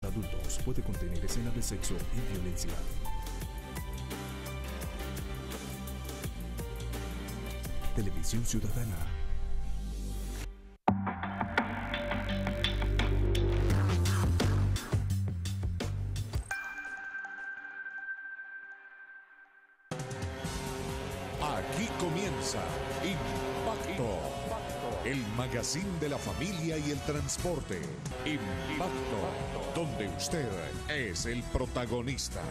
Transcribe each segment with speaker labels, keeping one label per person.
Speaker 1: Adultos puede contener escenas de sexo y violencia. Televisión Ciudadana.
Speaker 2: Aquí comienza Impacto, el magazine de la familia y el transporte. Impacto, donde usted es el protagonista.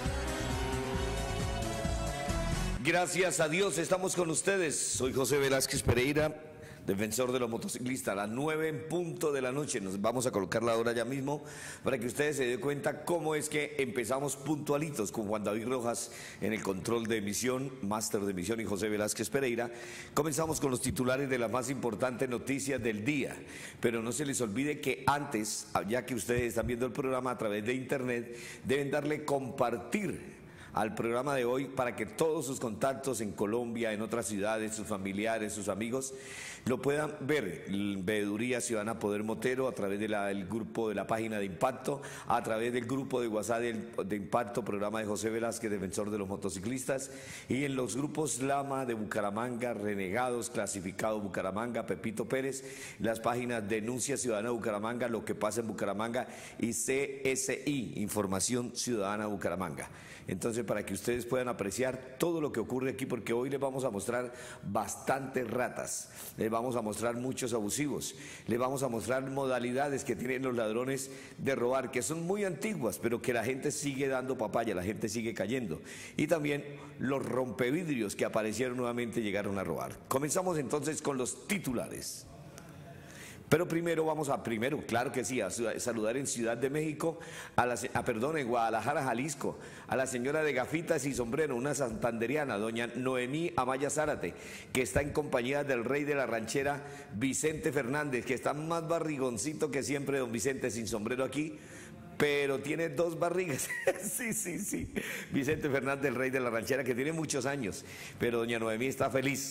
Speaker 3: Gracias a Dios estamos con ustedes. Soy José Velázquez Pereira, defensor de los motociclistas. A las 9 en punto de la noche nos vamos a colocar la hora ya mismo para que ustedes se den cuenta cómo es que empezamos puntualitos con Juan David Rojas en el control de emisión, máster de emisión, y José Velázquez Pereira. Comenzamos con los titulares de las más importantes noticias del día, pero no se les olvide que antes, ya que ustedes están viendo el programa a través de internet, deben darle compartir al programa de hoy para que todos sus contactos en Colombia, en otras ciudades, sus familiares, sus amigos, lo puedan ver. Veeduría Ciudadana Poder Motero a través del grupo de la página de Impacto, a través del grupo de WhatsApp de Impacto, programa de José Velázquez, defensor de los motociclistas, y en los grupos Lama de Bucaramanga, Renegados, Clasificado Bucaramanga, Pepito Pérez, las páginas Denuncia Ciudadana Bucaramanga, Lo que pasa en Bucaramanga, y CSI, Información Ciudadana Bucaramanga. Entonces, para que ustedes puedan apreciar todo lo que ocurre aquí, porque hoy les vamos a mostrar bastantes ratas, les vamos a mostrar muchos abusivos, les vamos a mostrar modalidades que tienen los ladrones de robar, que son muy antiguas, pero que la gente sigue dando papaya, la gente sigue cayendo. Y también los rompevidrios que aparecieron nuevamente llegaron a robar. Comenzamos entonces con los titulares. Pero primero claro que sí, a saludar en Ciudad de México, en Guadalajara, Jalisco, a la señora de gafitas y sombrero, una santanderiana, doña Noemí Amaya Zárate, que está en compañía del rey de la ranchera, Vicente Fernández, que está más barrigoncito que siempre, don Vicente, sin sombrero aquí, pero tiene dos barrigas. Sí. Vicente Fernández, el rey de la ranchera, que tiene muchos años, pero doña Noemí está feliz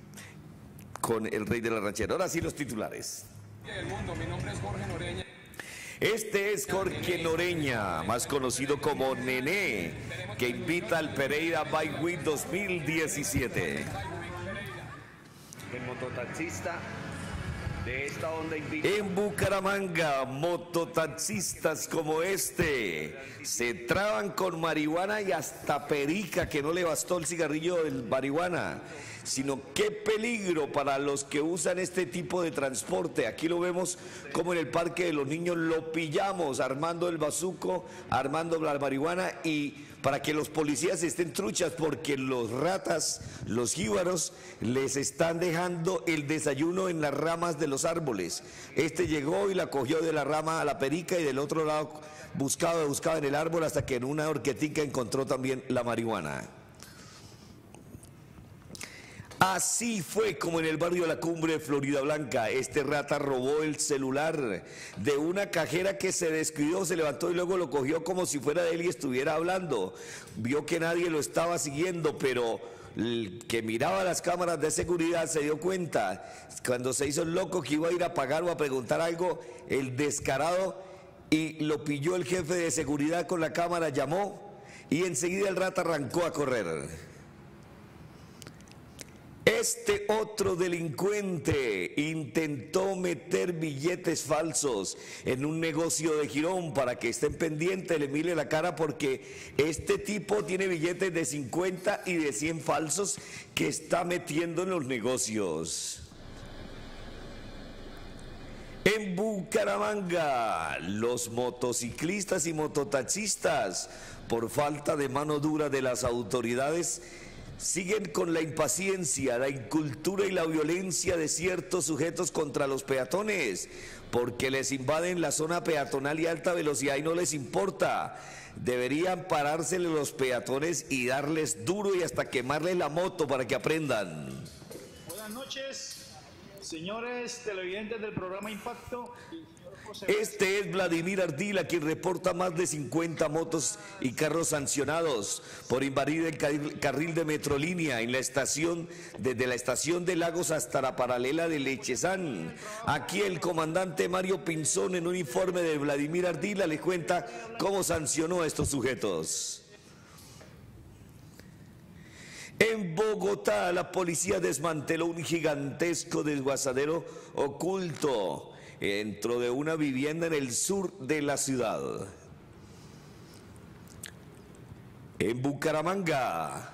Speaker 3: con el rey de la ranchera. Ahora sí, los titulares.
Speaker 4: Del mundo. Mi nombre es Jorge Noreña.
Speaker 3: Este es Jorge Noreña, más conocido como Nené, que invita al Pereira Bike Week 2017.
Speaker 5: El mototaxista de esta onda invita.
Speaker 3: En Bucaramanga, mototaxistas como este se traban con marihuana y hasta perica, que no le bastó el cigarrillo de marihuana, sino qué peligro para los que usan este tipo de transporte. Aquí lo vemos como en el Parque de los Niños lo pillamos armando el bazuco, armando la marihuana, y para que los policías estén truchas, porque los ratas, los jíbaros, les están dejando el desayuno en las ramas de los árboles. Este llegó y la cogió de la rama a la perica, y del otro lado buscaba en el árbol, hasta que en una horquetica encontró también la marihuana. Así fue como en el barrio de La Cumbre de Florida Blanca, este rata robó el celular de una cajera que se descuidó, se levantó y luego lo cogió como si fuera de él y estuviera hablando. Vio que nadie lo estaba siguiendo, pero el que miraba las cámaras de seguridad se dio cuenta. Cuando se hizo el loco que iba a ir a pagar o a preguntar algo, el descarado, y lo pilló el jefe de seguridad con la cámara, llamó, y enseguida el rata arrancó a correr. Este otro delincuente intentó meter billetes falsos en un negocio de Girón. Para que estén pendientes, le mire la cara, porque este tipo tiene billetes de 50 y de 100 falsos que está metiendo en los negocios. En Bucaramanga, los motociclistas y mototaxistas, por falta de mano dura de las autoridades, siguen con la impaciencia, la incultura y la violencia de ciertos sujetos contra los peatones, porque les invaden la zona peatonal y alta velocidad y no les importa. Deberían parársele los peatones y darles duro y hasta quemarles la moto para que aprendan.
Speaker 6: Buenas noches, señores televidentes del programa Impacto.
Speaker 3: Este es Vladimir Ardila, quien reporta más de 50 motos y carros sancionados por invadir el carril de Metrolínea en la estación, desde la estación de Lagos hasta la paralela de Lechezán. Aquí el comandante Mario Pinzón, en un informe de Vladimir Ardila, le cuenta cómo sancionó a estos sujetos. En Bogotá, la policía desmanteló un gigantesco desguazadero oculto dentro de una vivienda en el sur de la ciudad. En Bucaramanga,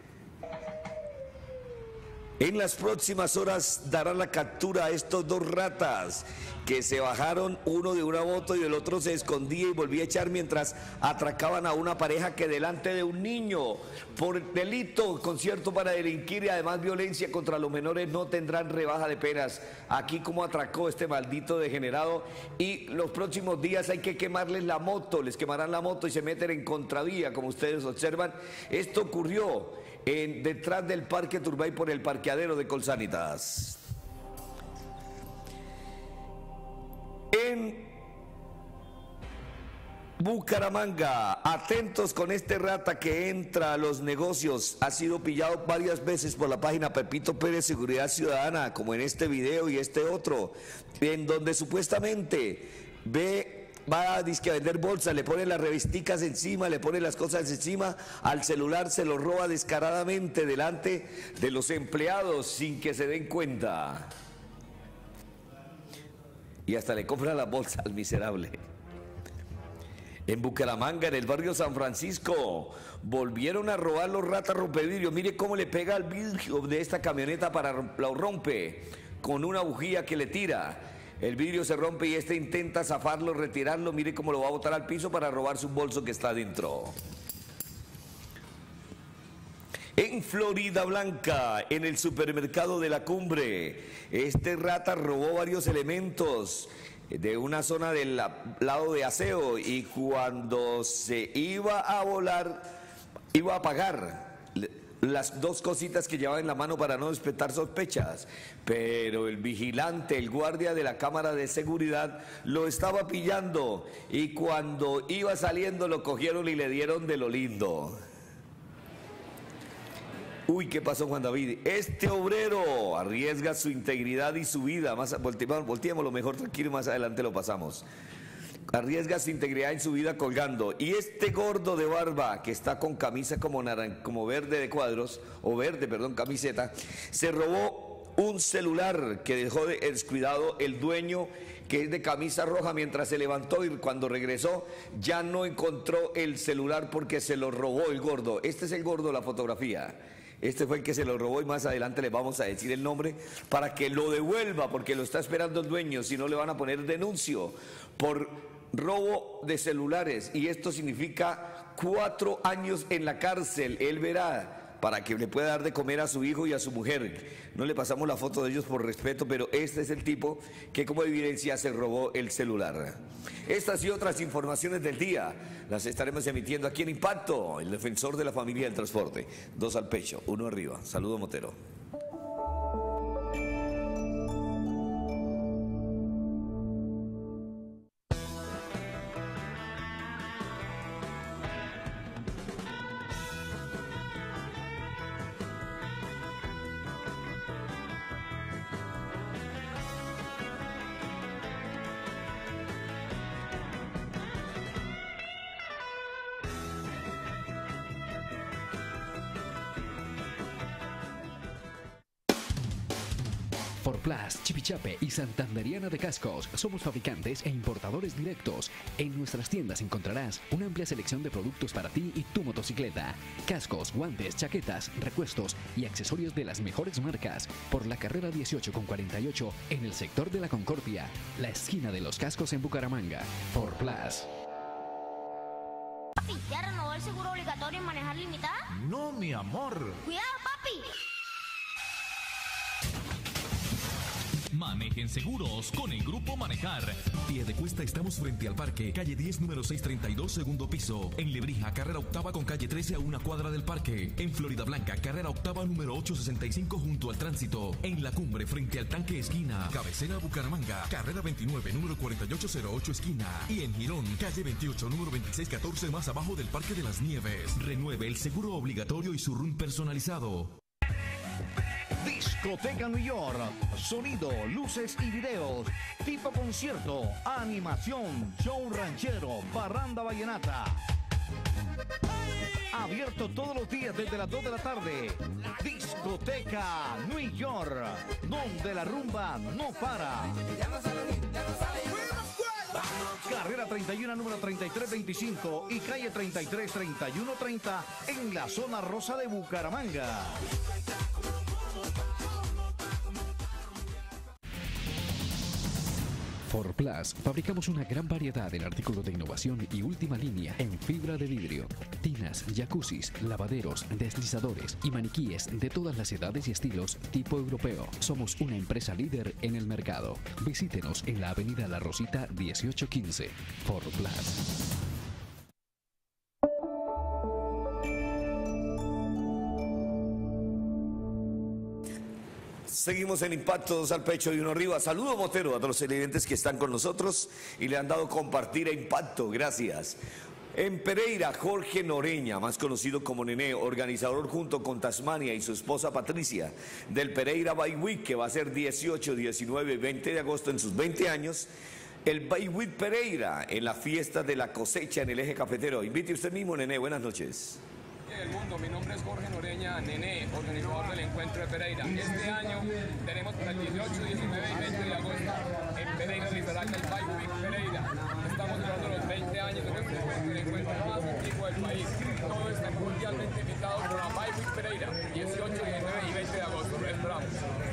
Speaker 3: en las próximas horas darán la captura a estos dos ratas que se bajaron, uno de una moto y el otro se escondía y volvía a echar mientras atracaban a una pareja que delante de un niño. Por delito, concierto para delinquir y además violencia contra los menores no tendrán rebaja de penas. Aquí como atracó este maldito degenerado, y los próximos días hay que quemarles la moto, les quemarán la moto y se meten en contravía, como ustedes observan. Esto ocurrió detrás del Parque Turbay por el parqueadero de Colsanitas. En Bucaramanga, atentos con este rata que entra a los negocios. Ha sido pillado varias veces por la página Pepito Pérez Seguridad Ciudadana, como en este video y este otro, en donde supuestamente va a vender bolsas, le pone las revisticas encima, le pone las cosas encima, al celular se lo roba descaradamente delante de los empleados sin que se den cuenta. Y hasta le compra la bolsa al miserable. En Bucaramanga, en el barrio San Francisco, volvieron a robar los ratas rompevidrios. Mire cómo le pega al vidrio de esta camioneta, lo rompe con una bujía que le tira. El vidrio se rompe y este intenta zafarlo, retirarlo. Mire cómo lo va a botar al piso para robarse un bolso que está dentro. En Florida Blanca, en el supermercado de La Cumbre, este rata robó varios elementos de una zona del lado de aseo, y cuando se iba a volar, iba a pagar las dos cositas que llevaba en la mano para no despertar sospechas, pero el vigilante, el guardia de la cámara de seguridad, lo estaba pillando, y cuando iba saliendo lo cogieron y le dieron de lo lindo. Uy, ¿qué pasó, Juan David? Este obrero arriesga su integridad y su vida. Volteémoslo mejor, tranquilo, más adelante lo pasamos. Arriesga su integridad y su vida colgando. Y este gordo de barba, que está con camisa como verde de cuadros, camiseta, se robó un celular que dejó descuidado el dueño, que es de camisa roja, mientras se levantó, y cuando regresó ya no encontró el celular porque se lo robó el gordo. Este es el gordo de la fotografía. Este fue el que se lo robó, y más adelante le vamos a decir el nombre para que lo devuelva, porque lo está esperando el dueño, si no le van a poner denuncio por robo de celulares, y esto significa 4 años en la cárcel. Él verá, para que le pueda dar de comer a su hijo y a su mujer. No le pasamos la foto de ellos por respeto, pero este es el tipo que como evidencia se robó el celular. Estas y otras informaciones del día las estaremos emitiendo aquí en Impacto, el defensor de la familia del transporte. 2 al pecho, 1 arriba. Saludo, Motero.
Speaker 6: Forplas, Chipichape y Santanderiana de Cascos. Somos fabricantes e importadores directos. En nuestras tiendas encontrarás una amplia selección de productos para ti y tu motocicleta. Cascos, guantes, chaquetas, repuestos y accesorios de las mejores marcas. Por la carrera 18 con 48 en el sector de la Concordia, la esquina de los cascos en Bucaramanga. Forplas.
Speaker 7: Papi, ¿ya renovó el seguro obligatorio en manejar limitada?
Speaker 8: No, mi amor.
Speaker 7: ¡Cuidado, papi!
Speaker 8: Manejen seguros con el Grupo Manejar.
Speaker 9: Piedecuesta estamos frente al parque, calle 10, número 632, segundo piso. En Lebrija, carrera octava con calle 13 a una cuadra del parque. En Florida Blanca, carrera octava número 865 junto al tránsito. En La Cumbre, frente al tanque esquina. Cabecera Bucaramanga, carrera 29, número 4808 esquina. Y en Girón, calle 28, número 2614 más abajo del Parque de las Nieves. Renueve el seguro obligatorio y su RUN personalizado.
Speaker 10: Discoteca New York, sonido, luces y videos, tipo concierto, animación, show ranchero, parranda vallenata. Abierto todos los días desde las 2 de la tarde. Discoteca New York, donde la rumba no para. Carrera 31, número 3325 y calle 33, 3130 en la zona rosa de Bucaramanga.
Speaker 6: Forplas, fabricamos una gran variedad en artículos de innovación y última línea en fibra de vidrio, tinas, jacuzzis, lavaderos, deslizadores y maniquíes de todas las edades y estilos tipo europeo. Somos una empresa líder en el mercado. Visítenos en la avenida La Rosita 1815. Forplas.
Speaker 3: Seguimos en Impacto, 2 al pecho y 1 arriba. Saludo, Motero, a todos los televidentes que están con nosotros y le han dado compartir a Impacto. Gracias. En Pereira, Jorge Noreña, más conocido como Nené, organizador junto con Tasmania y su esposa Patricia del Pereira Bike Week, que va a ser 18, 19 y 20 de agosto en sus 20 años. El Bike Week Pereira en la fiesta de la cosecha en el eje cafetero. Invite usted mismo, Nené. Buenas noches.
Speaker 4: Del mundo, mi nombre es Jorge Noreña, Nené, organizador del encuentro de Pereira. Este año tenemos para el 18, 19 y 20 de agosto en Pereira realizará el Bike Week Pereira. Estamos celebrando los 20 años de nuestro encuentro, el encuentro más antiguo del país. Todos están mundialmente invitados por la Bike Week Pereira, 18, 19 y 20 de agosto. Lo esperamos.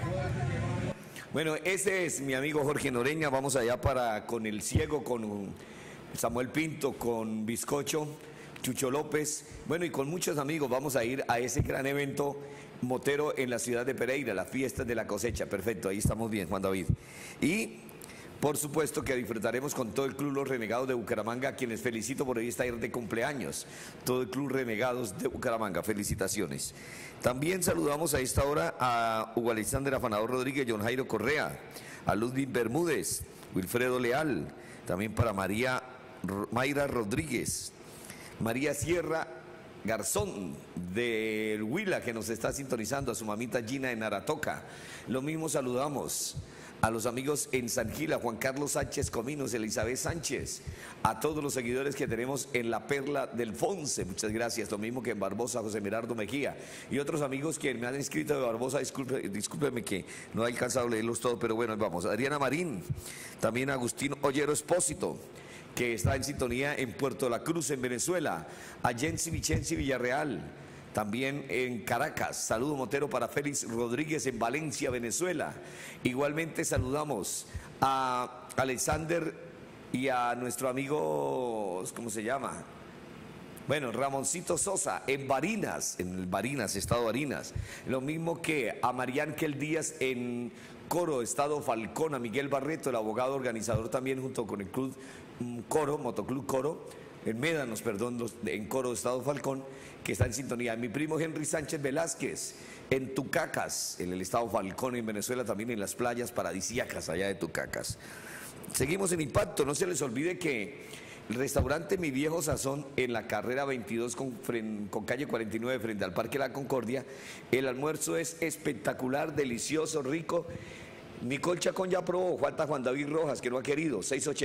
Speaker 3: Bueno, ese es mi amigo Jorge Noreña. Vamos allá con el ciego, con Samuel Pinto, con Bizcocho, Chucho López, bueno, y con muchos amigos vamos a ir a ese gran evento motero en la ciudad de Pereira, la fiesta de la cosecha. Perfecto, ahí estamos bien, Juan David. Y por supuesto que disfrutaremos con todo el Club Los Renegados de Bucaramanga, a quienes felicito por ahí estar de cumpleaños. Todo el Club Renegados de Bucaramanga, felicitaciones. También saludamos a esta hora a Hugo Alexander Afanador Rodríguez, John Jairo Correa, a Ludwig Bermúdez, Wilfredo Leal, también para Mayra Rodríguez, María Sierra Garzón del Huila, que nos está sintonizando, a su mamita Gina en Aratoca. Lo mismo saludamos a los amigos en San Gil, a Juan Carlos Sánchez Cominos, Elizabeth Sánchez, a todos los seguidores que tenemos en La Perla del Fonce, muchas gracias. Lo mismo que en Barbosa, José Merardo Mejía y otros amigos que me han escrito de Barbosa. Discúlpeme que no he alcanzado a leerlos todos, pero bueno, vamos. Adriana Marín, también Agustín Ollero Espósito, que está en sintonía en Puerto La Cruz, en Venezuela, a Jensi Vichensi Villarreal, también en Caracas. Saludo motero para Félix Rodríguez en Valencia, Venezuela. Igualmente saludamos a Alexander y a nuestro amigo, ¿cómo se llama? Bueno, Ramoncito Sosa en Barinas, estado Barinas. Lo mismo que a Mariángel Díaz en Coro, estado Falcón, a Miguel Barreto, el abogado organizador también junto con el Club Coro, Motoclub Coro, en Médanos, perdón, en Coro, estado Falcón, que está en sintonía. Mi primo Henry Sánchez Velázquez en Tucacas, en el estado Falcón, en Venezuela, también en las playas paradisíacas allá de Tucacas. Seguimos en Impacto. No se les olvide que el restaurante Mi Viejo Sazón en la carrera 22 con calle 49 frente al Parque La Concordia, el almuerzo es espectacular, delicioso, rico. Nicole Chacón ya probó, falta Juan David Rojas, que no ha querido,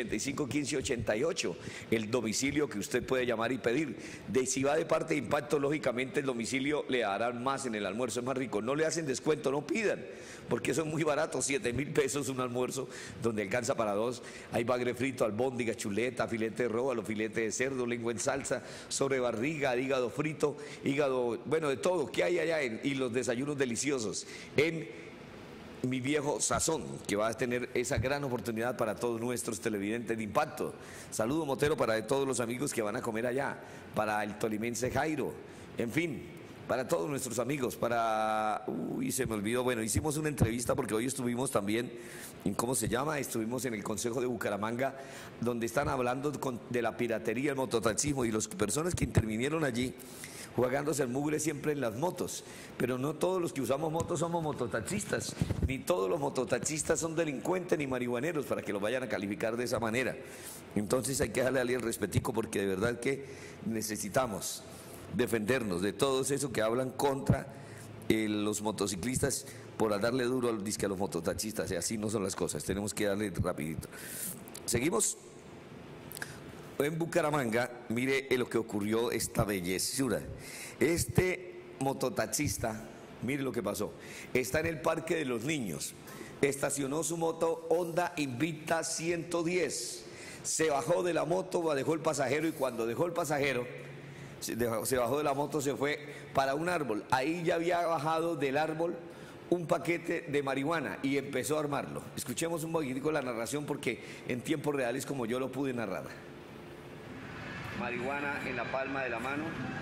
Speaker 3: 685-1588, el domicilio que usted puede llamar y pedir. Si va de parte de Impacto, lógicamente el domicilio le harán más en el almuerzo, es más rico. No le hacen descuento, no pidan, porque son muy baratos, 7.000 pesos un almuerzo, donde alcanza para dos. Hay bagre frito, albóndiga, chuleta, filete de róbalo, filete de cerdo, lengua en salsa, sobrebarriga, hígado frito, hígado, bueno, de todo, ¿qué hay allá? Y los desayunos deliciosos en Mi Viejo Sazón, que va a tener esa gran oportunidad para todos nuestros televidentes de Impacto. Saludo motero para todos los amigos que van a comer allá, para el tolimense Jairo, en fin, para todos nuestros amigos, uy, se me olvidó, bueno, hicimos una entrevista porque hoy estuvimos también, ¿cómo se llama? Estuvimos en el Consejo de Bucaramanga, donde están hablando de la piratería, el mototaxismo, y las personas que intervinieron allí, jugándose el mugre siempre en las motos, pero no todos los que usamos motos somos mototaxistas, ni todos los mototaxistas son delincuentes ni marihuaneros para que los vayan a calificar de esa manera. Entonces hay que darle el respetico porque de verdad que necesitamos defendernos de todos esos que hablan contra los motociclistas por darle duro al disque a los mototaxistas, y así no son las cosas, tenemos que darle rapidito. Seguimos. En Bucaramanga, mire lo que ocurrió, esta bellezura. Este mototaxista, mire lo que pasó, está en el Parque de los Niños, estacionó su moto Honda Invicta 110, se bajó de la moto, dejó el pasajero, y cuando dejó el pasajero, se bajó de la moto, se fue para un árbol. Ahí ya había bajado del árbol un paquete de marihuana y empezó a armarlo. Escuchemos un poquitico la narración porque en tiempo real es como yo lo pude narrar.
Speaker 5: Marihuana en la palma de la mano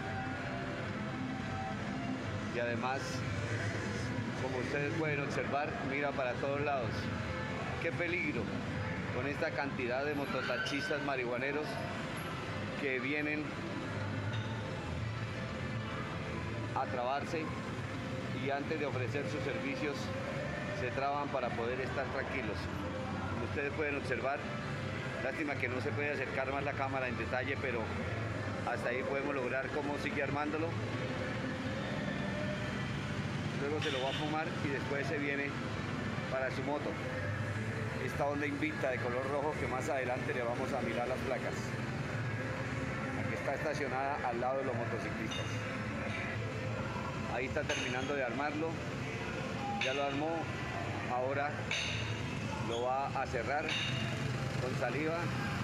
Speaker 5: y además, como ustedes pueden observar, mira para todos lados. Qué peligro con esta cantidad de mototaxistas marihuaneros que vienen a trabarse y antes de ofrecer sus servicios se traban para poder estar tranquilos. Como ustedes pueden observar, lástima que no se puede acercar más la cámara en detalle, pero hasta ahí podemos lograr cómo sigue armándolo. Luego se lo va a fumar y después se viene para su moto. Esta Honda Invicta de color rojo que más adelante le vamos a mirar las placas. Aquí está estacionada al lado de los motociclistas. Ahí está terminando de armarlo. Ya lo armó. Ahora lo va a cerrar con saliva,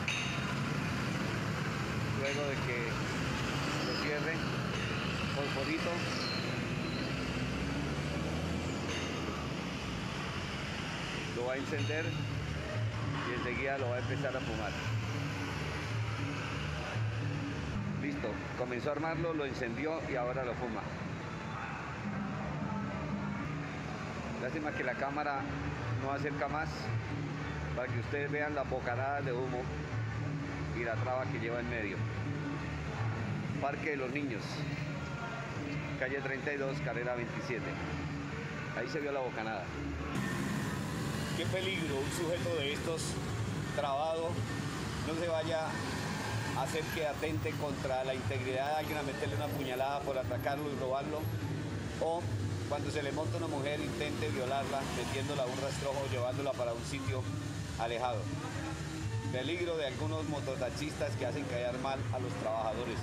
Speaker 5: luego de que lo cierre, fosforito, lo va a encender y enseguida lo va a empezar a fumar. Listo, comenzó a armarlo, lo encendió y ahora lo fuma. Lástima que la cámara no acerca más para que ustedes vean las bocanadas de humo y la traba que lleva en medio. Parque de los Niños, calle 32, carrera 27. Ahí se vio la bocanada.
Speaker 11: Qué peligro un sujeto de estos trabado no se vaya a hacer que atente contra la integridad de alguien, a meterle una puñalada por atacarlo y robarlo, o cuando se le monta una mujer intente violarla metiéndola a un rastrojo, llevándola para un sitio alejado. Peligro de algunos mototaxistas que hacen caer mal a los trabajadores.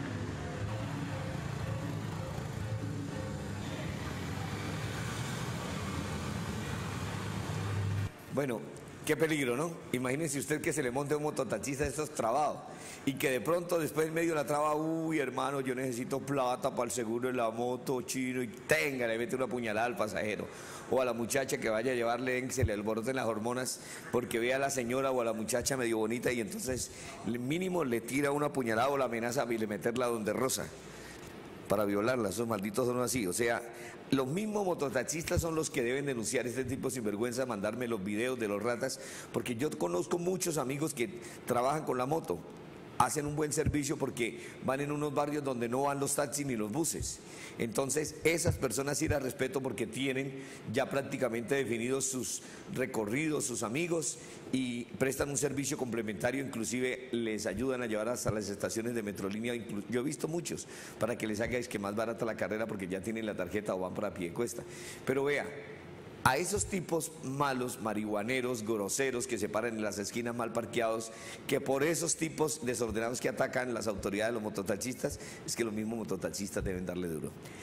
Speaker 3: Bueno, qué peligro, ¿no? Imagínense usted que se le monte un mototaxista de estos trabados y que de pronto después en medio de la traba, uy, hermano, yo necesito plata para el seguro de la moto, chino, y tenga, le mete una puñalada al pasajero. O a la muchacha que vaya a llevarle, se le alboroten las hormonas porque ve a la señora o a la muchacha medio bonita y entonces mínimo le tira una puñalada o la amenaza y le meterla donde rosa para violarla. Esos malditos son así. O sea, los mismos mototaxistas son los que deben denunciar este tipo de sinvergüenza, mandarme los videos de los ratas, porque yo conozco muchos amigos que trabajan con la moto, hacen un buen servicio porque van en unos barrios donde no van los taxis ni los buses. Entonces, esas personas sí las respeto porque tienen ya prácticamente definidos sus recorridos, sus amigos, y prestan un servicio complementario, inclusive les ayudan a llevar hasta las estaciones de Metrolínea. Yo he visto muchos para que les haga es que más barata la carrera porque ya tienen la tarjeta o van para pie de cuesta. Pero vea, a esos tipos malos, marihuaneros, groseros, que se paran en las esquinas mal parqueados, que por esos tipos desordenados que atacan las autoridades de los mototaxistas, es que los mismos mototaxistas deben darle duro.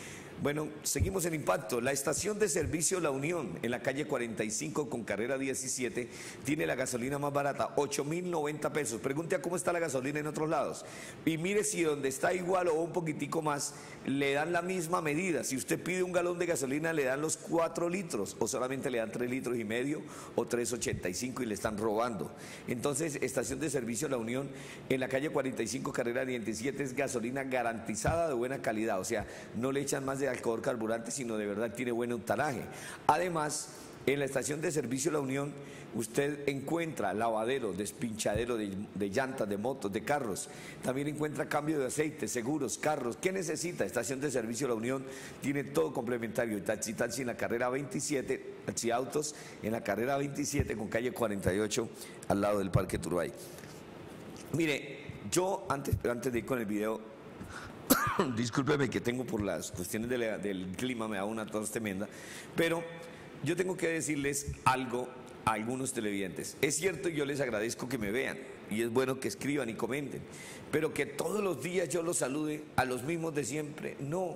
Speaker 3: Bueno, seguimos en Impacto. La estación de servicio La Unión, en la calle 45 con carrera 17, tiene la gasolina más barata, 8.090 pesos. Pregunte a cómo está la gasolina en otros lados. Y mire si donde está igual o un poquitico más, le dan la misma medida. Si usted pide un galón de gasolina, le dan los 4 litros, o solamente le dan 3,5 litros o 3,85 y le están robando. Entonces, estación de servicio La Unión, en la calle 45, carrera 17, es gasolina garantizada de buena calidad. O sea, no le echan más de alcohol carburante, sino de verdad tiene buen octanaje. Además, en la estación de servicio La Unión, usted encuentra lavadero, despinchadero de llantas, de motos, de carros. También encuentra cambio de aceite, seguros, carros. ¿Qué necesita? Estación de servicio La Unión tiene todo complementario. Taxi en la carrera 27, taxi autos en la carrera 27 con calle 48 al lado del Parque Turbay. Mire, yo antes de ir con el video, discúlpeme que tengo por las cuestiones del clima, me da una tos tremenda, pero yo tengo que decirles algo a algunos televidentes. Es cierto, yo les agradezco que me vean y es bueno que escriban y comenten, pero que todos los días yo los salude a los mismos de siempre, no,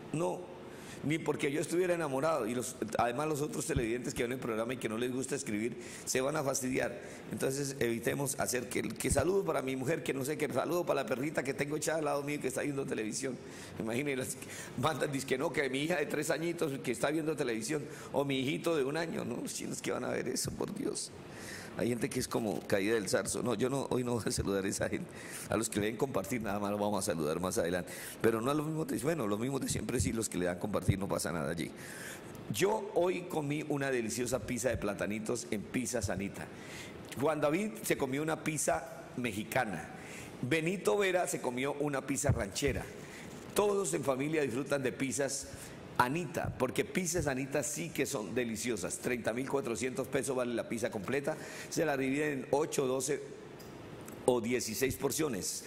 Speaker 3: ni porque yo estuviera enamorado, y además los otros televidentes que ven el programa y que no les gusta escribir se van a fastidiar. Entonces evitemos hacer que saludo para mi mujer, que no sé, que saludo para la perrita que tengo echada al lado mío que está viendo televisión. Imagínense, mandan, dice que no, que mi hija de 3 añitos que está viendo televisión, o mi hijito de 1 año, no, los chinos que van a ver eso, por Dios. Hay gente que es como caída del zarzo. No, yo hoy no voy a saludar a esa gente. A los que le den compartir, nada más lo vamos a saludar más adelante. Pero no a los mismos los mismos de siempre, sí, los que le dan compartir, no pasa nada allí. Yo hoy comí una deliciosa pizza de platanitos en Pizza Sanita. Juan David se comió una pizza mexicana. Benito Vera se comió una pizza ranchera. Todos en familia disfrutan de pizzas Anita, porque pizzas Anita sí que son deliciosas. 30.400 pesos vale la pizza completa. Se la dividen en 8, 12 o 16 porciones.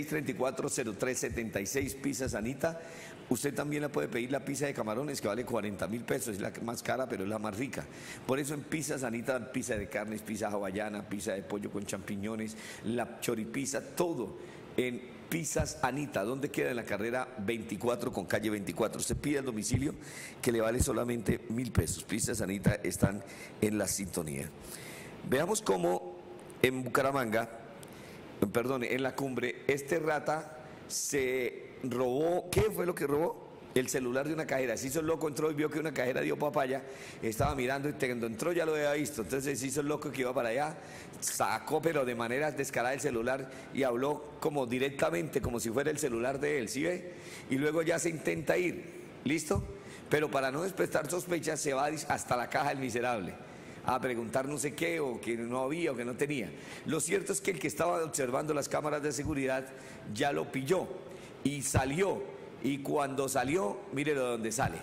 Speaker 3: 634-0376 pizzas Anita. Usted también la puede pedir la pizza de camarones, que vale 40.000 pesos, es la más cara, pero es la más rica. Por eso en Pizza Sanita, pizza de carnes, pizza hawaiana, pizza de pollo con champiñones, la choripizza, todo en Pizzas Anita. ¿Dónde queda? En la carrera 24 con calle 24. Usted pide al domicilio que le vale solamente 1.000 pesos. Pizzas Anita están en la sintonía. Veamos cómo en Bucaramanga, en la Cumbre, este rata se robó. ¿Qué fue lo que robó? El celular de una cajera. Se hizo el loco, entró y vio que una cajera dio papaya, estaba mirando y cuando entró ya lo había visto. Entonces se hizo el loco que iba para allá, sacó pero de manera descarada el celular y habló como directamente, como si fuera el celular de él, ¿sí ve? Y luego ya se intenta ir, ¿listo? Pero para no despertar sospechas se va hasta la caja del miserable a preguntar no sé qué, o que no había o que no tenía. Lo cierto es que el que estaba observando las cámaras de seguridad ya lo pilló y salió. Y cuando salió, mire de dónde sale.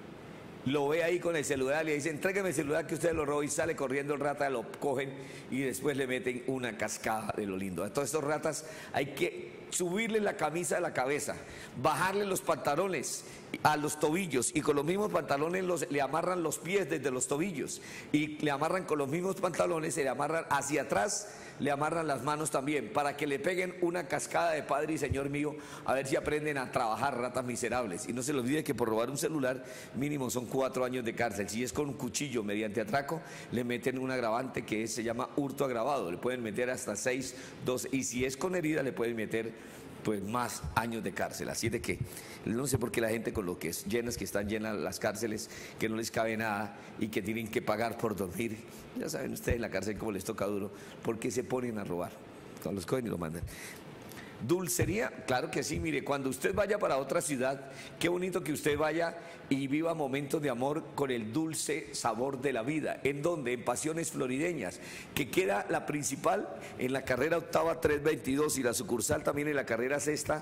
Speaker 3: Lo ve ahí con el celular, le dice, entrégueme el celular que usted lo robó, y sale corriendo el rata, lo cogen y después le meten una cascada de lo lindo. A todos estos ratas hay que subirle la camisa a la cabeza, bajarle los pantalones a los tobillos, y con los mismos pantalones le amarran los pies desde los tobillos, y le amarran con los mismos pantalones, se le amarran hacia atrás, le amarran las manos también, para que le peguen una cascada de Padre y Señor mío, a ver si aprenden a trabajar, ratas miserables. Y no se les olvide que por robar un celular mínimo son 4 años de cárcel. Si es con un cuchillo mediante atraco, le meten un agravante que se llama hurto agravado, le pueden meter hasta 6, 12, y si es con herida le pueden meter pues más años de cárcel. Así de que no sé por qué la gente con lo que es llenas, que están llenas las cárceles, que no les cabe nada y que tienen que pagar por dormir. Ya saben ustedes en la cárcel cómo les toca duro, porque se ponen a robar. Cuando los cogen y lo mandan. Dulcería, claro que sí. Mire, cuando usted vaya para otra ciudad, qué bonito que usted vaya y viva momentos de amor con el dulce sabor de la vida. ¿En dónde? En Pasiones Florideñas, que queda la principal en la carrera octava 322 y la sucursal también en la carrera sexta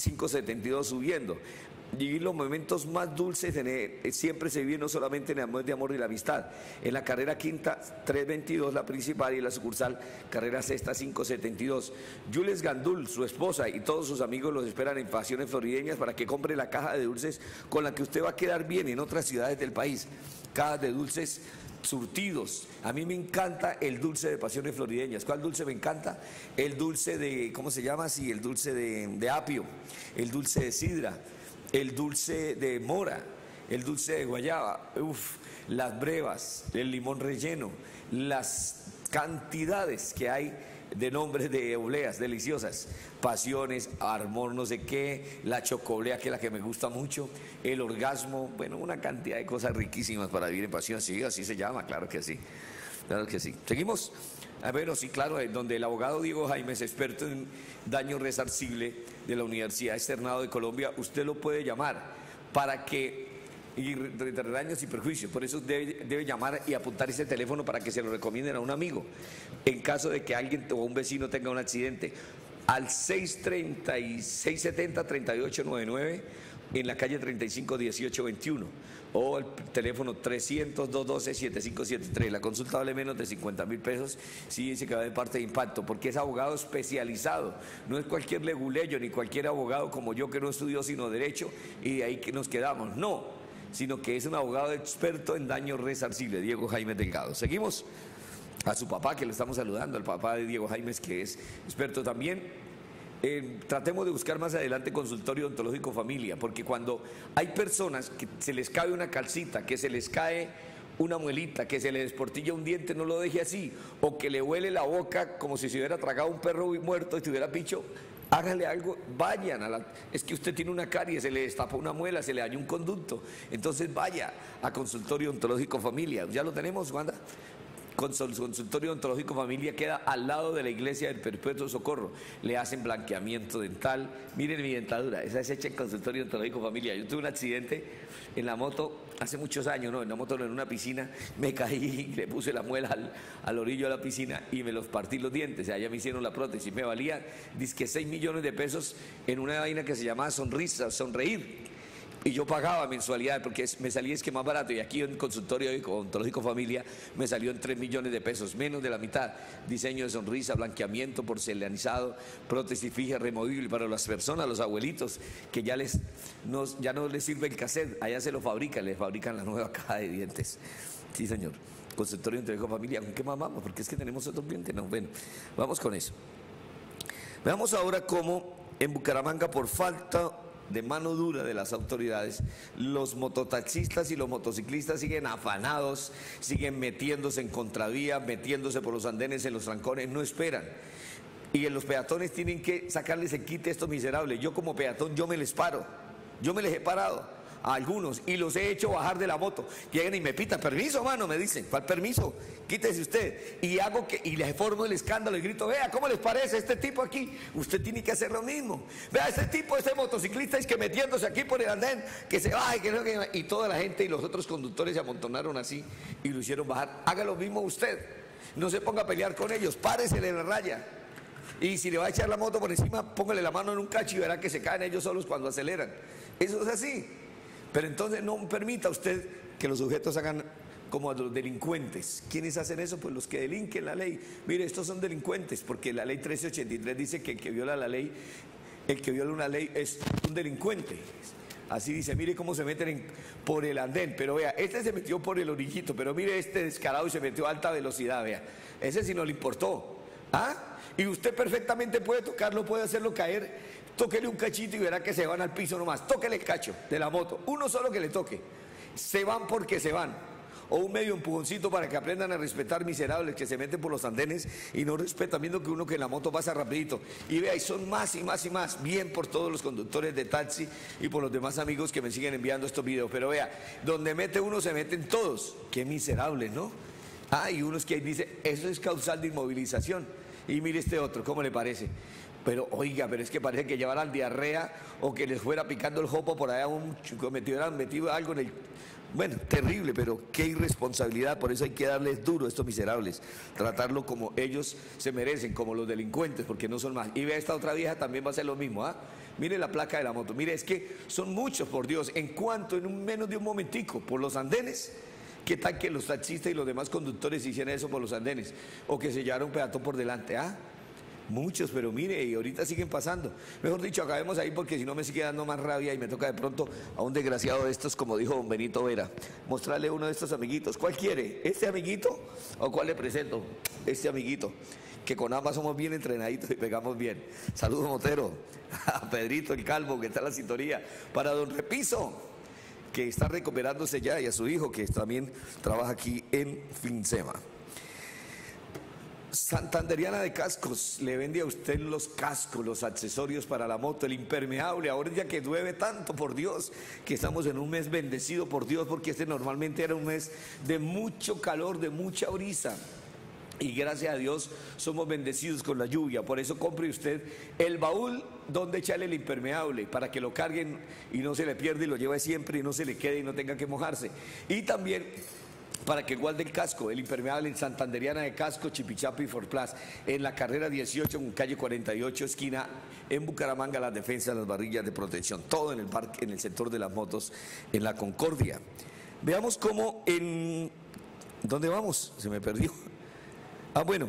Speaker 3: 572 subiendo. Vivir los momentos más dulces siempre se vive no solamente en el amor de amor y la amistad. En la carrera quinta 322 la principal, y la sucursal carrera sexta 572. Jules Gandul, su esposa y todos sus amigos los esperan en Pasiones Florideñas para que compre la caja de dulces con la que usted va a quedar bien en otras ciudades del país. Cajas de dulces surtidos. A mí me encanta el dulce de Pasiones Florideñas. ¿Cuál dulce me encanta? El dulce de, ¿cómo se llama? Sí, el dulce de apio, el dulce de sidra, el dulce de mora, el dulce de guayaba, las brevas, el limón relleno, las cantidades que hay de nombres de obleas deliciosas, pasiones, amor no sé qué, la chocoblea que es la que me gusta mucho, el orgasmo, bueno, una cantidad de cosas riquísimas para vivir en pasión, sí, así se llama, claro que sí, claro que sí. Seguimos, bueno, sí, claro, donde el abogado Diego Jaimes, experto en daño resarcible de la Universidad Externado de Colombia, usted lo puede llamar para que y daños y perjuicios, por eso debe llamar y apuntar ese teléfono para que se lo recomienden a un amigo en caso de que alguien o un vecino tenga un accidente, al 670-3899 en la calle 35-1821 o el teléfono 300-212-7573. La consulta vale menos de 50.000 pesos si dice que va de parte de Impacto, porque es abogado especializado, no es cualquier leguleyo ni cualquier abogado como yo que no estudió sino derecho y de ahí que nos quedamos, no, sino que es un abogado experto en daño resarcible, Diego Jaimes Delgado. Seguimos a su papá, que le estamos saludando, al papá de Diego Jaimes, que es experto también. Tratemos de buscar más adelante consultorio odontológico familia, porque cuando hay personas que se les cae una calcita, que se les cae una muelita, que se le desportilla un diente, no lo deje así, o que le huele la boca como si se hubiera tragado un perro muerto y tuviera picho, hágale algo, vayan es que usted tiene una carie, se le destapa una muela, se le dañó un conducto, entonces vaya a consultorio odontológico familia. ¿Ya lo tenemos, Wanda? Consultorio odontológico familia queda al lado de la iglesia del Perpetuo Socorro. Le hacen blanqueamiento dental. Miren mi dentadura, esa es hecha en consultorio odontológico familia. Yo tuve un accidente en la moto hace muchos años, en la moto, en una piscina, me caí y le puse la muela al orillo de la piscina y me los partí los dientes. Allá me hicieron la prótesis, me valía dizque 6 millones de pesos en una vaina que se llamaba sonreír. Y yo pagaba mensualidad porque me salía es que más barato, y aquí en consultorio odontológico familia me salió en 3 millones de pesos, menos de la mitad. Diseño de sonrisa, blanqueamiento, porcelanizado, prótesis fija, removible para las personas, los abuelitos, que ya no les sirve el cassette, allá se lo fabrican, les fabrican la nueva caja de dientes. Sí, señor. Consultorio odontológico familia, ¿con qué más vamos? Porque es que tenemos otro cliente, no, bueno, vamos con eso. Veamos ahora cómo en Bucaramanga, por falta de mano dura de las autoridades, los mototaxistas y los motociclistas siguen afanados, siguen metiéndose en contravía, metiéndose por los andenes, en los trancones, no esperan. Y en los peatones tienen que sacarles el quite a estos miserables. Yo como peatón, yo me les paro, yo me les he parado a algunos y los he hecho bajar de la moto. Llegan y me pitan, permiso, mano, me dicen, ¿cuál permiso? Quítese usted. Y les formo el escándalo y grito, vea, ¿cómo les parece este tipo aquí? Usted tiene que hacer lo mismo. Vea, este motociclista es que metiéndose aquí por el andén, que se baje, y toda la gente y los otros conductores se amontonaron así y lo hicieron bajar. Haga lo mismo usted. No se ponga a pelear con ellos, páresele en la raya. Y si le va a echar la moto por encima, póngale la mano en un cacho y verá que se caen ellos solos cuando aceleran. Eso es así. Pero entonces no permita usted que los sujetos hagan como a los delincuentes. ¿Quiénes hacen eso? Pues los que delinquen la ley. Mire, estos son delincuentes, porque la ley 1383 dice que el que viola la ley, el que viola una ley es un delincuente. Así dice, mire cómo se meten por el andén. Pero vea, este se metió por el orillito, pero mire este descarado y se metió a alta velocidad, vea. Ese sí no le importó. ¿Ah? Y usted perfectamente puede tocarlo, puede hacerlo caer. Tóquele un cachito y verá que se van al piso nomás. Tóquele el cacho de la moto, uno solo que le toque. Se van porque se van. O un medio empujoncito para que aprendan a respetar miserables que se meten por los andenes y no respetan, viendo que uno que en la moto pasa rapidito. Y vea, y son más y más y más. Bien por todos los conductores de taxi y por los demás amigos que me siguen enviando estos videos. Pero vea, donde mete uno se meten todos. Qué miserables, ¿no? Ah, y uno es que dice, eso es causal de inmovilización. Y mire este otro, ¿cómo le parece? Pero oiga, pero es que parece que llevaran diarrea o que les fuera picando el jopo por allá, hubieran metido algo en el... Bueno, terrible, pero qué irresponsabilidad. Por eso hay que darles duro a estos miserables, tratarlo como ellos se merecen, como los delincuentes, porque no son más. Y vea, esta otra vieja también va a hacer lo mismo, ¿ah? Mire la placa de la moto, mire, es que son muchos, por Dios. En cuanto en menos de un momentico, por los andenes, ¿qué tal que los taxistas y los demás conductores hicieran eso por los andenes? O que se llevara un peatón por delante, ¿ah? Muchos, pero mire, y ahorita siguen pasando. Mejor dicho, acabemos ahí porque si no me sigue dando más rabia y me toca de pronto a un desgraciado de estos, como dijo don Benito Vera, mostrarle uno de estos amiguitos. ¿Cuál quiere? ¿Este amiguito? ¿O cuál le presento? Este amiguito, que con ambas somos bien entrenaditos y pegamos bien. Saludos, Motero, a Pedrito el Calvo, que está en la sintonía, para don Repiso, que está recuperándose ya, y a su hijo, que también trabaja aquí en Finsema. Santanderiana de Cascos, le vende a usted los cascos, los accesorios para la moto, el impermeable. Ahora ya que llueve tanto, por Dios, que estamos en un mes bendecido por Dios, porque este normalmente era un mes de mucho calor, de mucha brisa. Y gracias a Dios somos bendecidos con la lluvia. Por eso compre usted el baúl donde echarle el impermeable, para que lo carguen y no se le pierda y lo lleve siempre y no se le quede y no tenga que mojarse. Y también para que guarde el casco, el impermeable en Santanderiana de Casco, Chipichapi y Forplas, en la carrera 18, en calle 48, esquina en Bucaramanga, las defensas, las barrillas de protección, todo en el parque, en el sector de las motos, en la Concordia. Veamos cómo en... ¿Dónde vamos? Se me perdió. Ah, bueno.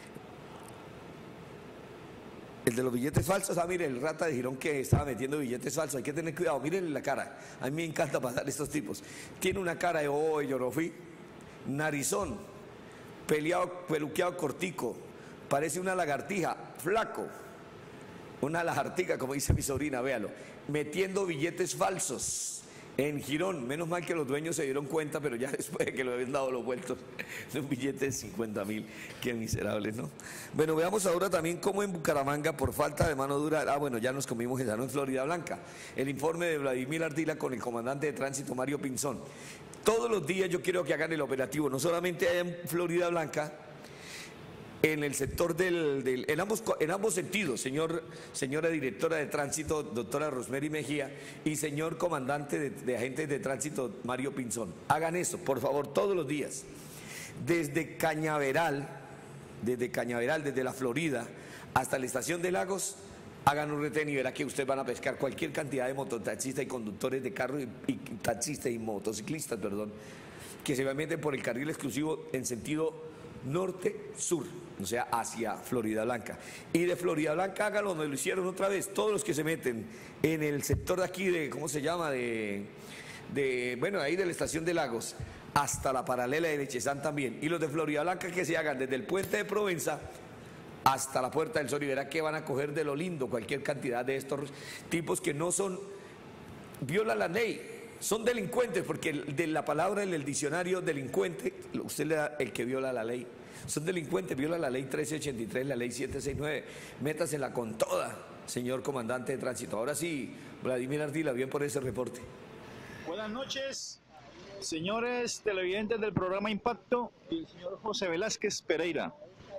Speaker 3: El de los billetes falsos, mire, el rata de Girón que estaba metiendo billetes falsos, hay que tener cuidado, mírenle la cara, a mí me encanta pasar estos tipos. Tiene una cara de llorofí, narizón, peluqueado cortico, parece una lagartija, flaco, una lagartija, como dice mi sobrina, véalo, metiendo billetes falsos en Girón. Menos mal que los dueños se dieron cuenta, pero ya después de que lo habían dado los vueltos de un billete de 50.000, qué miserables, ¿no? Bueno, veamos ahora también cómo en Bucaramanga, por falta de mano dura, bueno, ya nos comimos esa, ¿no? En Florida Blanca, el informe de Vladimir Ardila con el comandante de tránsito Mario Pinzón. Todos los días yo quiero que hagan el operativo, no solamente allá en Florida Blanca, en el sector en ambos sentidos, señora directora de tránsito, doctora Rosemary Mejía, y señor comandante de agentes de tránsito, Mario Pinzón. Hagan eso, por favor, todos los días. Desde Cañaveral, desde la Florida, hasta la estación de Lagos, hagan un retén y verá que ustedes van a pescar cualquier cantidad de mototaxistas y conductores de carro y taxistas y motociclistas, perdón, que se meten por el carril exclusivo en sentido norte-sur, o sea, hacia Florida Blanca. Y de Florida Blanca háganlo donde lo hicieron otra vez, todos los que se meten en el sector de aquí de, ¿cómo se llama? Bueno, ahí de la estación de Lagos hasta la paralela de Lechezán también. Y los de Florida Blanca que se hagan desde el puente de Provenza hasta la Puerta del Sol, y verá que van a coger de lo lindo cualquier cantidad de estos tipos que no son, violan la ley, son delincuentes, porque de la palabra en el diccionario delincuente, usted le da el que viola la ley. Son delincuentes, viola la ley 1383, la ley 769. Métasela con toda, señor comandante de tránsito. Ahora sí, Vladimir Ardila, bien por ese reporte.
Speaker 12: Buenas noches, señores televidentes del programa Impacto y el señor José Velázquez Pereira.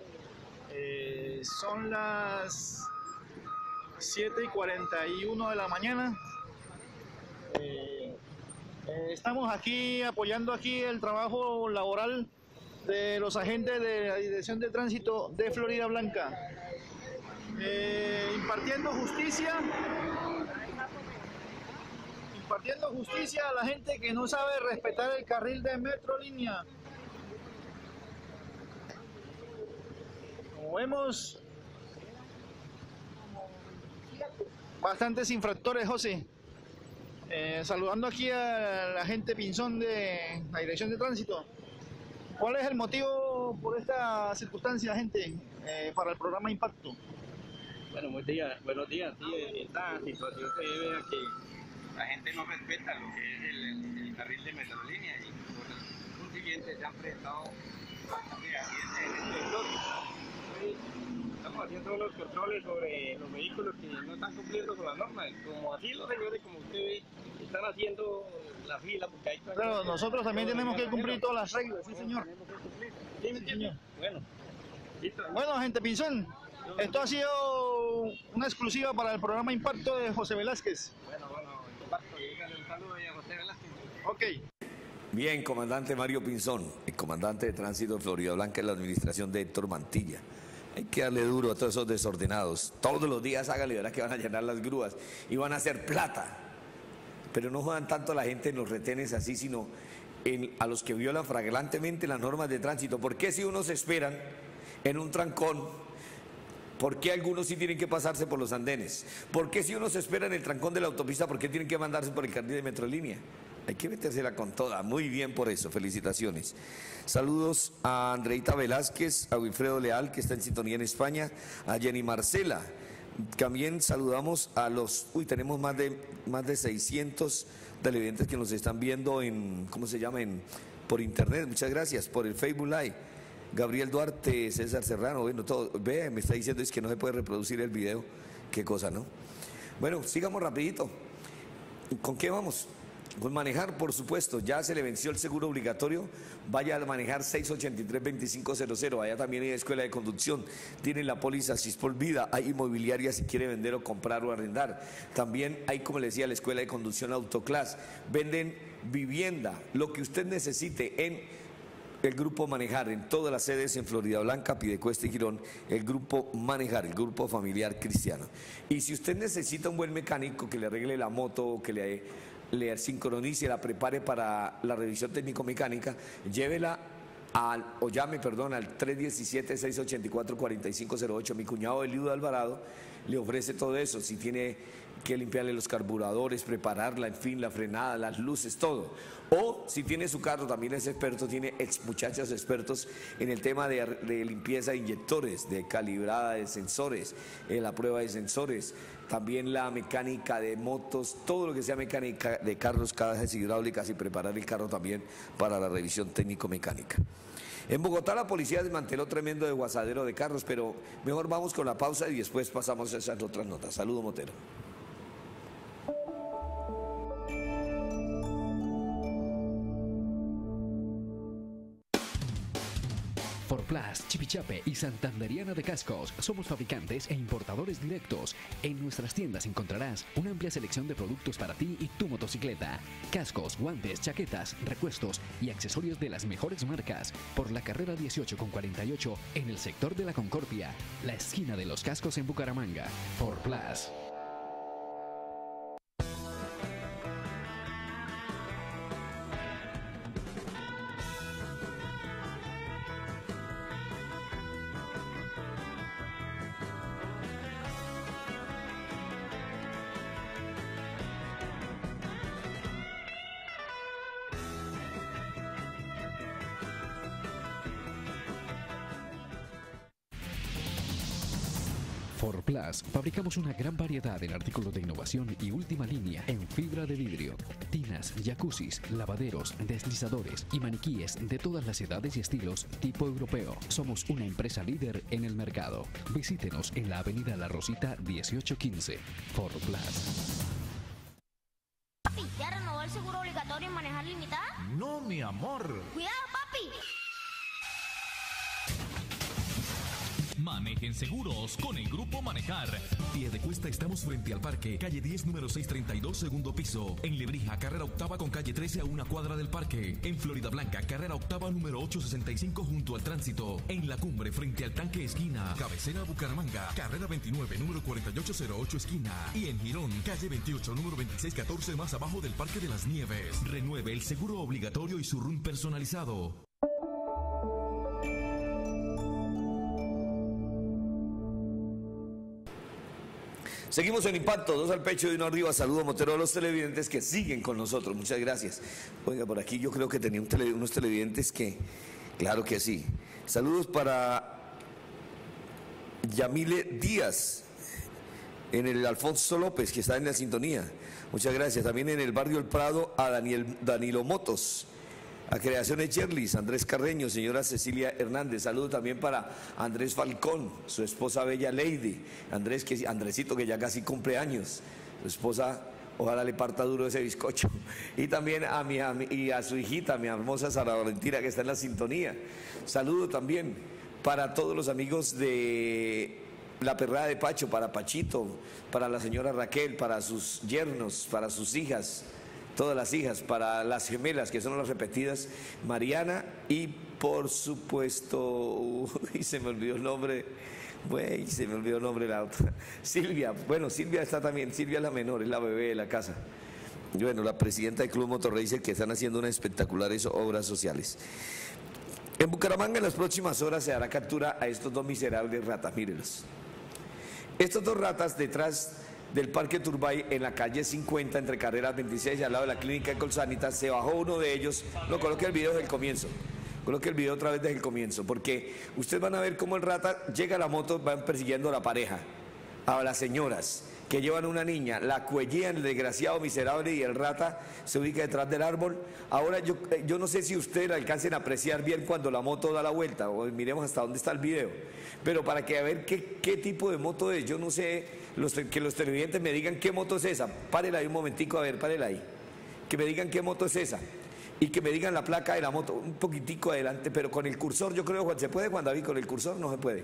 Speaker 12: Son las 7:41 de la mañana. Estamos aquí apoyando aquí el trabajo laboral de los agentes de la Dirección de Tránsito de Florida Blanca, impartiendo justicia a la gente que no sabe respetar el carril de Metrolínea. Como vemos, bastantes infractores, José. Saludando aquí a la gente Pinzón de la Dirección de Tránsito. ¿Cuál es el motivo por esta circunstancia, gente, para el programa Impacto?
Speaker 13: Bueno, buenos días. Sí, esta situación se debe a que la gente no respeta lo que es el carril de Metrolínea y por consiguiente se han presentado bastantes accidentes en este sector. Estamos haciendo los controles sobre los vehículos que no están cumpliendo con las normas, como así los señores, como usted ve, están haciendo la fila, porque hay...
Speaker 12: Claro, nosotros también tenemos que cumplir todas las reglas, sí señor.
Speaker 13: ¿Sí me entiende? Bueno, listo.
Speaker 12: Bueno, gente Pinzón, esto ha sido una exclusiva para el programa Impacto de José Velázquez.
Speaker 13: Bueno, Impacto, dígale un saludo a José Velázquez.
Speaker 12: Ok.
Speaker 3: Bien, comandante Mario Pinzón, el comandante de tránsito de Florida Blanca en la administración de Héctor Mantilla. Hay que darle duro a todos esos desordenados. Todos los días háganle, verá que van a llenar las grúas y van a hacer plata. Pero no jodan tanto a la gente en los retenes así, sino a los que violan flagrantemente las normas de tránsito. ¿Por qué si unos esperan en un trancón? ¿Por qué algunos sí tienen que pasarse por los andenes? ¿Por qué si unos esperan en el trancón de la autopista, por qué tienen que mandarse por el carril de Metrolínea? Hay que metérsela con toda. Muy bien por eso, felicitaciones. Saludos a Andreita Velázquez, a Wilfredo Leal, que está en sintonía en España, a Jenny Marcela. También saludamos a los, tenemos más de 600 televidentes que nos están viendo en, ¿cómo se llama? Por internet. Muchas gracias por el Facebook Live. Gabriel Duarte, César Serrano, bueno, todo. Ve, me está diciendo es que no se puede reproducir el video. Qué cosa, ¿no? Bueno, sigamos rapidito. ¿Con qué vamos? Con manejar, por supuesto, ya se le venció el seguro obligatorio, vaya a manejar 683-2500, allá también hay escuela de conducción, tienen la póliza Cispol Vida, hay inmobiliaria si quiere vender o comprar o arrendar, también hay, como le decía, la escuela de conducción Autoclass, venden vivienda, lo que usted necesite en el Grupo Manejar, en todas las sedes en Florida Blanca, Piedecuesta y Girón, el Grupo Manejar, el Grupo Familiar Cristiano. Y si usted necesita un buen mecánico que le arregle la moto, que le sincronice, la prepare para la revisión técnico-mecánica, llévela llame al 317-684-4508. Mi cuñado Eliudo Alvarado le ofrece todo eso, si tiene que limpiarle los carburadores, prepararla, en fin, la frenada, las luces, todo. O si tiene su carro, también es experto, tiene muchachos expertos en el tema de limpieza de inyectores, de calibrada de sensores, la prueba de sensores, también la mecánica de motos, todo lo que sea mecánica de carros, cajas hidráulicas y preparar el carro también para la revisión técnico-mecánica. En Bogotá la policía desmanteló tremendo desguazadero de carros, pero mejor vamos con la pausa y después pasamos a esas otras notas. Saludo, Motero.
Speaker 6: Forplas, Chipichape y Santanderiana de Cascos. Somos fabricantes e importadores directos. En nuestras tiendas encontrarás una amplia selección de productos para ti y tu motocicleta. Cascos, guantes, chaquetas, repuestos y accesorios de las mejores marcas. Por la carrera 18 con 48 en el sector de la Concordia, la esquina de los cascos en Bucaramanga. Forplas. Forplas, fabricamos una gran variedad en artículos de innovación y última línea en fibra de vidrio, tinas, jacuzzis, lavaderos, deslizadores y maniquíes de todas las edades y estilos tipo europeo. Somos una empresa líder en el mercado. Visítenos en la avenida La Rosita 1815. Forplas.
Speaker 7: Papi, ¿ya renovó el seguro obligatorio en manejar limitada?
Speaker 10: No, mi amor.
Speaker 7: ¡Cuidado, papi!
Speaker 8: Manejen seguros con el Grupo Manejar.
Speaker 9: Piedecuesta estamos frente al parque, calle 10, número 632, segundo piso. En Lebrija, carrera octava con calle 13 a una cuadra del parque. En Florida Blanca, carrera octava, número 865 junto al tránsito. En La Cumbre, frente al tanque esquina. Cabecera Bucaramanga, carrera 29, número 4808 esquina. Y en Girón, calle 28, número 2614 más abajo del Parque de las Nieves. Renueve el seguro obligatorio y su RUN personalizado.
Speaker 3: Seguimos en Impacto, 2 al pecho y 1 arriba. Saludo, Motero, a los televidentes que siguen con nosotros. Muchas gracias. Oiga, por aquí yo creo que tenía unos televidentes que, claro que sí. Saludos para Yamile Díaz, en el Alfonso López, que está en la sintonía. Muchas gracias. También en el barrio El Prado a Danilo Motos. A Creaciones Cherlis, Andrés Carreño, señora Cecilia Hernández. Saludo también para Andrés Falcón, su esposa Bella Lady. Andresito, que ya casi cumple años. Su esposa, ojalá le parta duro ese bizcocho. Y también a su hijita, mi hermosa Sara Valentina, que está en la sintonía. Saludo también para todos los amigos de La Perrada de Pacho, para Pachito, para la señora Raquel, para sus yernos, para sus hijas. Todas las hijas, para las gemelas, que son las repetidas, Mariana y por supuesto, se me olvidó el nombre, la otra, Silvia. Bueno, Silvia está también, Silvia es la menor, es la bebé de la casa. Y bueno, la presidenta del Club Motorracer, que están haciendo unas espectaculares obras sociales. En Bucaramanga en las próximas horas se dará captura a estos 2 miserables ratas, mírenlos. Estos 2 ratas detrás del Parque Turbay, en la calle 50, entre carreras 26 y al lado de la clínica de Colsanitas, se bajó uno de ellos. No, coloque el video desde el comienzo. Coloque el video otra vez desde el comienzo, porque ustedes van a ver cómo el rata llega a la moto, van persiguiendo a la pareja. a las señoras que llevan una niña, la cuellían, el desgraciado miserable, y el rata se ubica detrás del árbol. Ahora yo no sé si ustedes alcancen a apreciar bien cuando la moto da la vuelta, o miremos hasta dónde está el video, pero para que a ver qué tipo de moto es. Yo no sé, que los televidentes me digan qué moto es esa. Párela ahí un momentico, a ver, párela ahí. Que me digan qué moto es esa. Y que me digan la placa de la moto un poquitico adelante, pero con el cursor, yo creo, ¿se puede, Juan David? Con el cursor no se puede.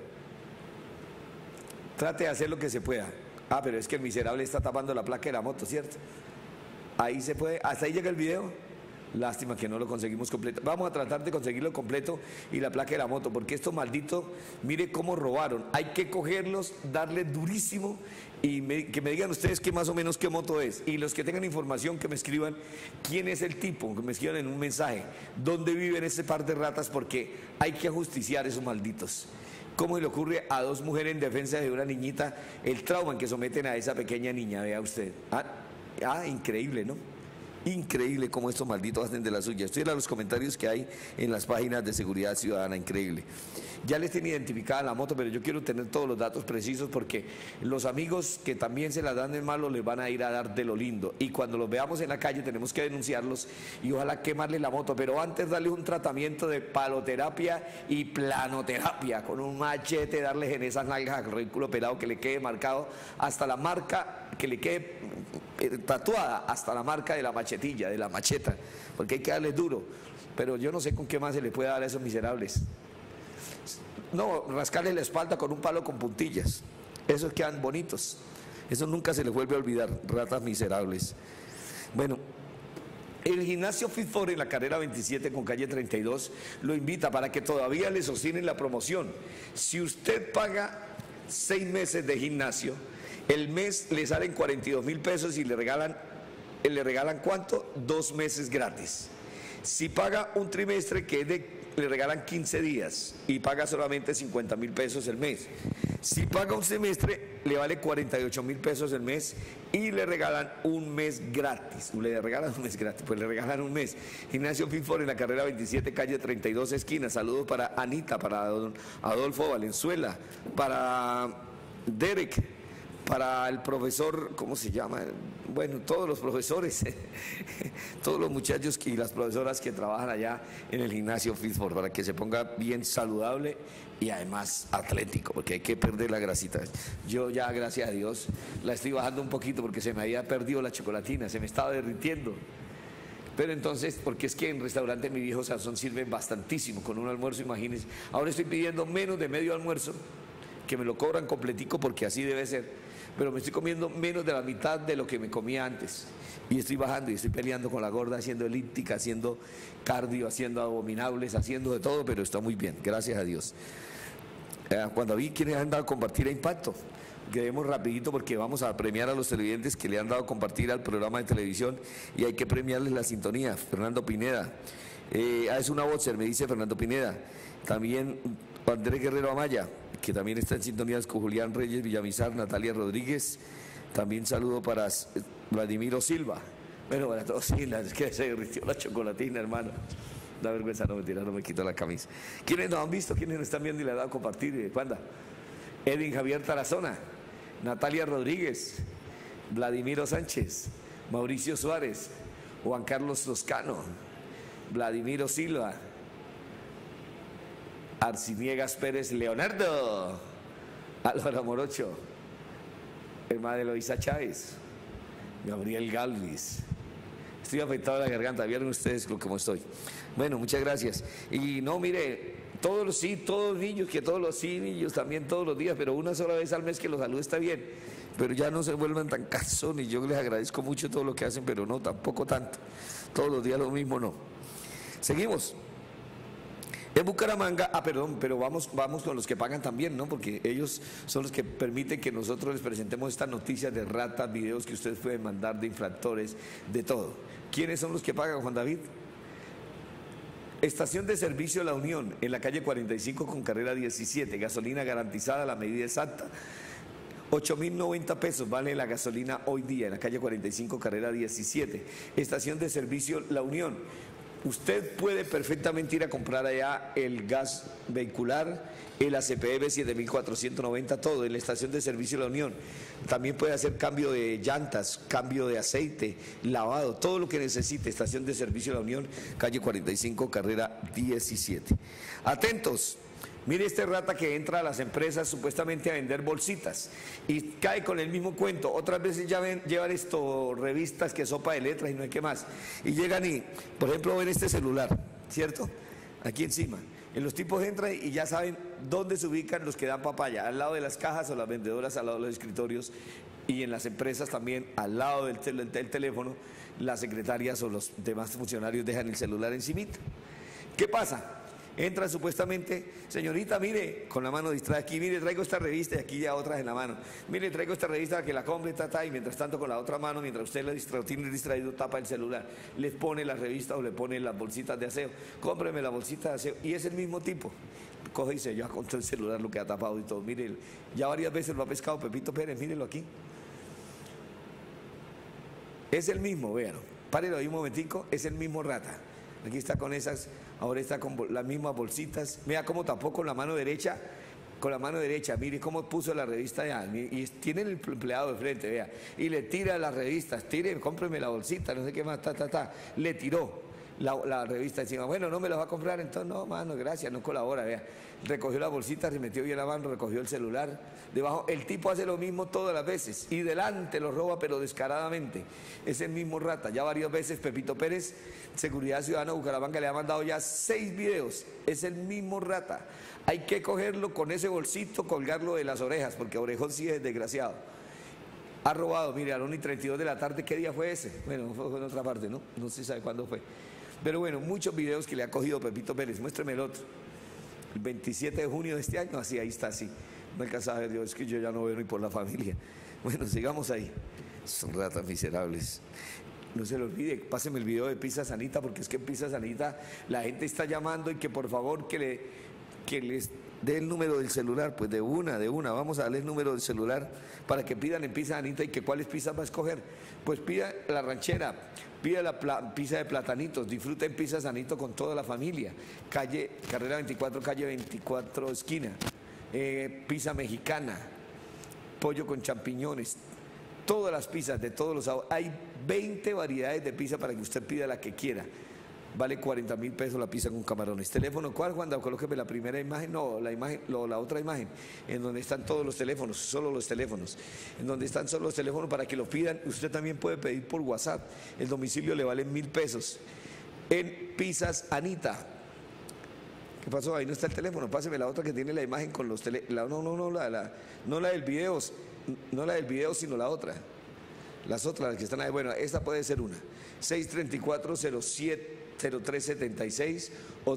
Speaker 3: Trate de hacer lo que se pueda. Ah, pero es que el miserable está tapando la placa de la moto, ¿cierto? Ahí se puede, hasta ahí llega el video. Lástima que no lo conseguimos completo. Vamos a tratar de conseguirlo completo y la placa de la moto, porque estos malditos, mire cómo robaron. Hay que cogerlos, darle durísimo y que me digan ustedes qué más o menos qué moto es. Y los que tengan información, que me escriban quién es el tipo, que me escriban en un mensaje dónde viven ese par de ratas, porque hay que ajusticiar esos malditos. ¿Cómo le ocurre a dos mujeres en defensa de una niñita el trauma en que someten a esa pequeña niña? Vea usted. Increíble, ¿no? Increíble cómo estos malditos hacen de la suya. Estoy en los comentarios que hay en las páginas de seguridad ciudadana, increíble. Ya les tienen identificada la moto, pero yo quiero tener todos los datos precisos, porque los amigos que también se la dan de malo les van a ir a dar de lo lindo. Y cuando los veamos en la calle tenemos que denunciarlos y ojalá quemarles la moto, pero antes darles un tratamiento de paloterapia y planoterapia, con un machete, darles en esas nalgas al ridículo pelado, que le quede marcado hasta la marca, que le quede tatuada hasta la marca de la machetilla, de la macheta, porque hay que darles duro. Pero yo no sé con qué más se le puede dar a esos miserables. No, rascarles la espalda con un palo con puntillas. Esos quedan bonitos. Eso nunca se les vuelve a olvidar, ratas miserables. Bueno, el gimnasio Fit4 en la carrera 27 con calle 32 lo invita para que todavía le sostienen la promoción. Si usted paga 6 meses de gimnasio, el mes le salen 42.000 pesos y le regalan ¿cuánto? 2 meses gratis. Si paga un trimestre, le regalan 15 días y paga solamente 50.000 pesos el mes. Si paga un semestre, le vale 48.000 pesos el mes y le regalan un mes gratis. Le regalan un mes gratis, pues le regalan un mes. Gimnasio Fit4 en la carrera 27, calle 32, esquina. Saludos para Anita, para don Adolfo Valenzuela, para Derek, para el profesor, ¿cómo se llama? Bueno, todos los profesores, todos los muchachos y las profesoras que trabajan allá en el gimnasio Fit4, para que se ponga bien saludable y además atlético, porque hay que perder la grasita. Yo ya, gracias a Dios, la estoy bajando un poquito porque se me había perdido la chocolatina, se me estaba derritiendo. Pero entonces, porque es que en restaurante mi viejo Sazón sirven bastantísimo con un almuerzo, imagínense. Ahora estoy pidiendo menos de medio almuerzo, que me lo cobran completico porque así debe ser. Pero me estoy comiendo menos de la mitad de lo que me comía antes. Y estoy bajando y estoy peleando con la gorda, haciendo elíptica, haciendo cardio, haciendo abominables, haciendo de todo, pero está muy bien, gracias a Dios. Cuando vi quienes han dado a compartir a Impacto, quedemos rapidito porque vamos a premiar a los televidentes que le han dado a compartir al programa de televisión y hay que premiarles la sintonía. Fernando Pineda, es una boxer, me dice Fernando Pineda. También Andrés Guerrero Amaya, que también está en sintonías con Julián Reyes Villamizar, Natalia Rodríguez. También saludo para Vladimiro Silva. Bueno, para todos, sí, es que se derritió la chocolatina, hermano. Da vergüenza, no mentira, no me quito la camisa. ¿Quiénes nos han visto? ¿Quiénes nos están viendo y le han dado a compartir? ¿Cuándo? Edwin Javier Tarazona, Natalia Rodríguez, Vladimiro Sánchez, Mauricio Suárez, Juan Carlos Toscano, Vladimiro Silva, Arciniegas Pérez Leonardo, Álvaro Morocho, hermana de Eloisa Chávez, Gabriel Galvis. Estoy afectado a la garganta, vieron ustedes cómo estoy. Bueno, muchas gracias. Y no, mire, todos los niños, que todos los niños también todos los días, pero una sola vez al mes que los salude está bien. Pero ya no se vuelvan tan cansones, yo les agradezco mucho todo lo que hacen, pero no, tampoco tanto. Todos los días lo mismo, no. Seguimos. En Bucaramanga, pero vamos con los que pagan también, ¿no? Porque ellos son los que permiten que nosotros les presentemos estas noticias de ratas, videos que ustedes pueden mandar de infractores, de todo. ¿Quiénes son los que pagan, Juan David? Estación de servicio La Unión, en la calle 45 con carrera 17, gasolina garantizada, la medida exacta. 8.090 pesos vale la gasolina hoy día en la calle 45, carrera 17. Estación de servicio La Unión. Usted puede perfectamente ir a comprar allá el gas vehicular, el ACPM 7490, todo en la estación de servicio de la Unión. También puede hacer cambio de llantas, cambio de aceite, lavado, todo lo que necesite. Estación de servicio de la Unión, calle 45, carrera 17. Atentos. Mire este rata que entra a las empresas supuestamente a vender bolsitas y cae con el mismo cuento. Otras veces ya llevan revistas que sopa de letras y no hay qué más. Y llegan y, por ejemplo, ven este celular, ¿cierto? Aquí encima. Y los tipos entran y ya saben dónde se ubican los que dan papaya, al lado de las cajas o las vendedoras, al lado de los escritorios, y en las empresas también, al lado del teléfono, las secretarias o los demás funcionarios dejan el celular encimita. ¿Qué pasa? Entran supuestamente, señorita, mire, con la mano distraída aquí, mire, traigo esta revista y aquí ya otras en la mano. Mire, traigo esta revista para que la compre, y mientras tanto con la otra mano, mientras usted lo tiene distraído, tapa el celular, les pone la revista o le pone las bolsitas de aseo. Cómpreme la bolsita de aseo. Y es el mismo tipo. Coge y se lleva contra el celular lo que ha tapado y todo. Mire, ya varias veces lo ha pescado Pepito Pérez, mírelo aquí. Es el mismo, vean. Párelo ahí un momentico, es el mismo rata. Aquí está con esas, ahora está con las mismas bolsitas. Vea cómo tapó con la mano derecha, mire cómo puso la revista ya. Y tiene el empleado de frente, vea. Y le tira las revistas, cómpreme la bolsita, no sé qué más, le tiró la revista encima. Bueno, no me la va a comprar, entonces no, mano, gracias, no colabora, vea. Recogió la bolsita, se metió bien la mano, recogió el celular. Debajo, el tipo hace lo mismo todas las veces y delante lo roba, pero descaradamente. Es el mismo rata. Ya varias veces Pepito Pérez, Seguridad Ciudadana de Bucaramanga, le ha mandado ya 6 videos. Es el mismo rata. Hay que cogerlo con ese bolsito, colgarlo de las orejas, porque orejón sí es desgraciado. Ha robado, mire, a las 1:32 de la tarde, ¿qué día fue ese? Bueno, fue en otra parte, ¿no? No se sabe cuándo fue. Pero bueno, muchos videos que le ha cogido Pepito Pérez. Muéstreme el otro. El 27 de junio de este año, así, ahí está, así. No alcanzaba a ver, Dios, es que yo ya no veo ni por la familia. Bueno, sigamos ahí. Son ratas miserables. No se lo olvide, páseme el video de Pizza Sanita, porque es que en Pizza Sanita la gente está llamando y que por favor que les dé el número del celular. Pues de una, vamos a darle el número del celular para que pidan en Pizza Sanita y que cuáles pizzas va a escoger. Pues pida la ranchera, pida la pizza de platanitos, disfruten Pizza Sanito con toda la familia. Carrera 24, calle 24, esquina. Pizza mexicana, pollo con champiñones, todas las pizzas de todos los sabores. Hay 20 variedades de pizza para que usted pida la que quiera. Vale 40.000 pesos la pizza con camarones. ¿Teléfono cuál, Juan? Colóqueme la primera imagen, no, la otra imagen, en donde están todos los teléfonos, solo los teléfonos. En donde están solo los teléfonos para que lo pidan. Usted también puede pedir por WhatsApp. El domicilio le vale 1.000 pesos. En Pizzas Anita. ¿Qué pasó? Ahí no está el teléfono. Páseme la otra que tiene la imagen con los teléfonos. No la del video, sino la otra. Las otras, las que están ahí. Bueno, esta puede ser una. 634-0376 o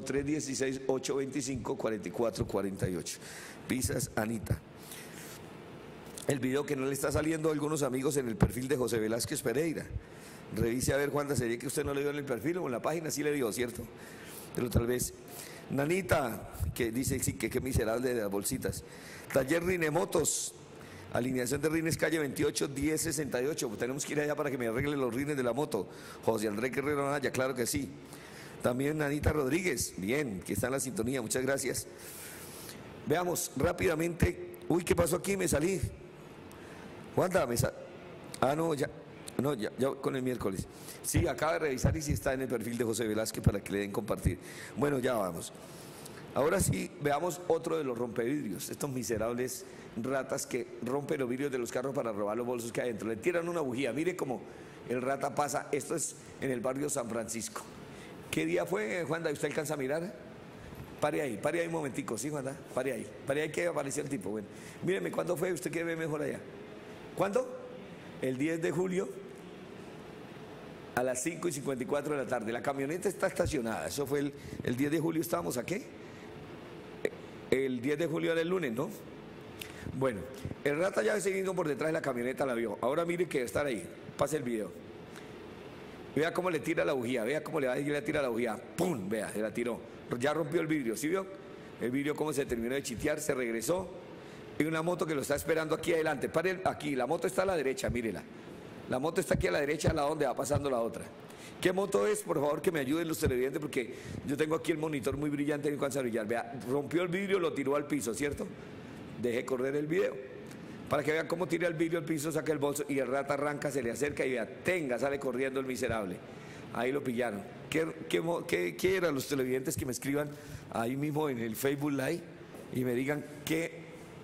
Speaker 3: 316-825-4448. Pizzas Anita. El video que no le está saliendo a algunos amigos en el perfil de José Velázquez Pereira. Revise a ver cuántas sería que usted no le dio en el perfil o en la página, sí le dio, ¿cierto? Pero tal vez. Nanita, que dice sí, que miserable de las bolsitas. Taller Rinemotos, alineación de rines, calle 28, 1068. Pues tenemos que ir allá para que me arreglen los rines de la moto. José Andrés Guerrero Anaya, claro que sí. También Nanita Rodríguez, bien, que está en la sintonía, muchas gracias. Veamos rápidamente. Uy, ¿qué pasó aquí? Me salí. Wanda, no, ya con el miércoles. Sí, acaba de revisar y sí está en el perfil de José Velázquez para que le den compartir. Bueno, ya vamos. Ahora sí, veamos otro de los rompevidrios. Estos miserables ratas que rompen los vidrios de los carros para robar los bolsos que hay adentro. Le tiran una bujía. Mire cómo el rata pasa. Esto es en el barrio San Francisco. ¿Qué día fue, Juanda? ¿Usted alcanza a mirar? Pare ahí un momentico. ¿Sí, Juanda? Pare ahí que apareció el tipo. Bueno, míreme, ¿cuándo fue? ¿Usted que ve mejor allá? ¿Cuándo? El 10 de julio. A las 5:54 de la tarde. La camioneta está estacionada. Eso fue el 10 de julio. ¿Estábamos a qué? El 10 de julio era el lunes, ¿no? Bueno, el rata ya seguido por detrás de la camioneta la vio. Ahora mire que estar ahí. Pase el video. Vea cómo le tira la bujía. Vea cómo le tira la bujía. ¡Pum! Vea, se la tiró. Ya rompió el vidrio. ¿Sí vio? El vidrio cómo se terminó de chitear. Se regresó. Y una moto que lo está esperando aquí adelante. Pare aquí. La moto está a la derecha, mírela. La moto está aquí a la derecha, al lado donde va pasando la otra. ¿Qué moto es? Por favor, que me ayuden los televidentes, porque yo tengo aquí el monitor muy brillante y no alcanza a brillar. Vea, rompió el vidrio, lo tiró al piso, ¿cierto? Deje correr el video. Para que vean cómo tira el vidrio al piso, saca el bolso y el rata arranca, se le acerca y vea, tenga, sale corriendo el miserable. Ahí lo pillaron. ¿Qué eran los televidentes que me escriban ahí mismo en el Facebook Live y me digan qué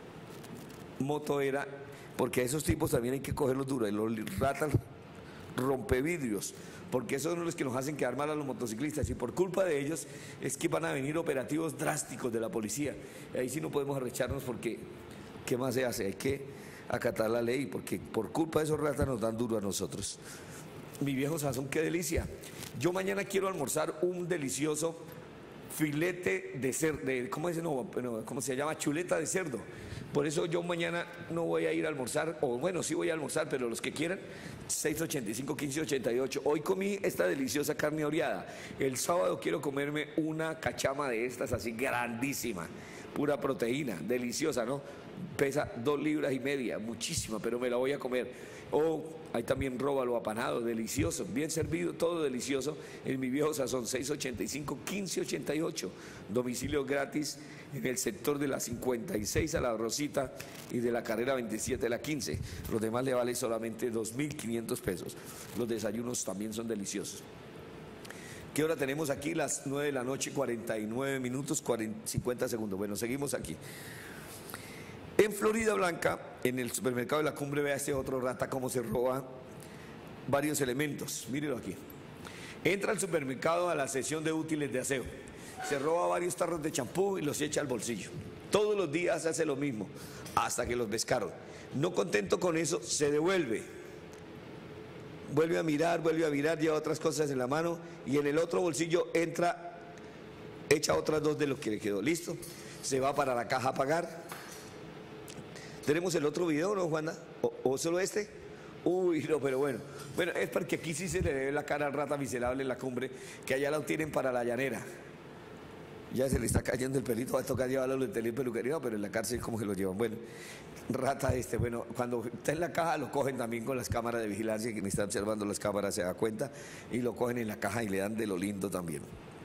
Speaker 3: moto era? Porque a esos tipos también hay que cogerlos duros. Los ratas rompevidrios, porque esos son los que nos hacen quedar mal a los motociclistas, y por culpa de ellos es que van a venir operativos drásticos de la policía. Y ahí sí no podemos arrecharnos, porque ¿qué más se hace? Hay que acatar la ley, porque por culpa de esos ratas nos dan duro a nosotros. Mi viejo sazón, qué delicia. Yo mañana quiero almorzar un delicioso filete de cerdo, ¿cómo se llama? Chuleta de cerdo. Por eso yo mañana no voy a ir a almorzar, o bueno, sí voy a almorzar, pero los que quieran, 685-1588. Hoy comí esta deliciosa carne oreada. El sábado quiero comerme una cachama de estas así grandísima, pura proteína, deliciosa, ¿no? Pesa 2,5 libras, muchísima, pero me la voy a comer. Hay también róbalo apanado, delicioso, bien servido, todo delicioso, en mi viejo sazón. 685-1588, domicilio gratis en el sector de la 56 a la Rosita y de la carrera 27 a la 15. Los demás le vale solamente 2.500 pesos. Los desayunos también son deliciosos. ¿Qué hora tenemos aquí? Las 9 de la noche, 49 minutos, 50 segundos. Bueno, seguimos aquí. En Florida Blanca, en el supermercado de la Cumbre, vea este otro rata cómo se roba varios elementos. Mírelo aquí. Entra al supermercado a la sección de útiles de aseo. Se roba varios tarros de champú y los echa al bolsillo. Todos los días hace lo mismo, hasta que los pescaron. No contento con eso, se devuelve. Vuelve a mirar, lleva otras cosas en la mano y en el otro bolsillo entra, echa otras 2 de lo que le quedó. Listo. Se va para la caja a pagar. ¿Tenemos el otro video, no, Juana? ¿O solo este? Uy, no, pero bueno. Bueno, es porque aquí sí se le ve la cara al rata miserable en la Cumbre, que allá lo tienen para la llanera. Ya se le está cayendo el pelito, va a tocar llevarlo al peluquería, pero en la cárcel ¿cómo que lo llevan? Bueno, rata bueno, cuando está en la caja lo cogen también con las cámaras de vigilancia, quien está observando las cámaras se da cuenta, y lo cogen en la caja y le dan de lo lindo también.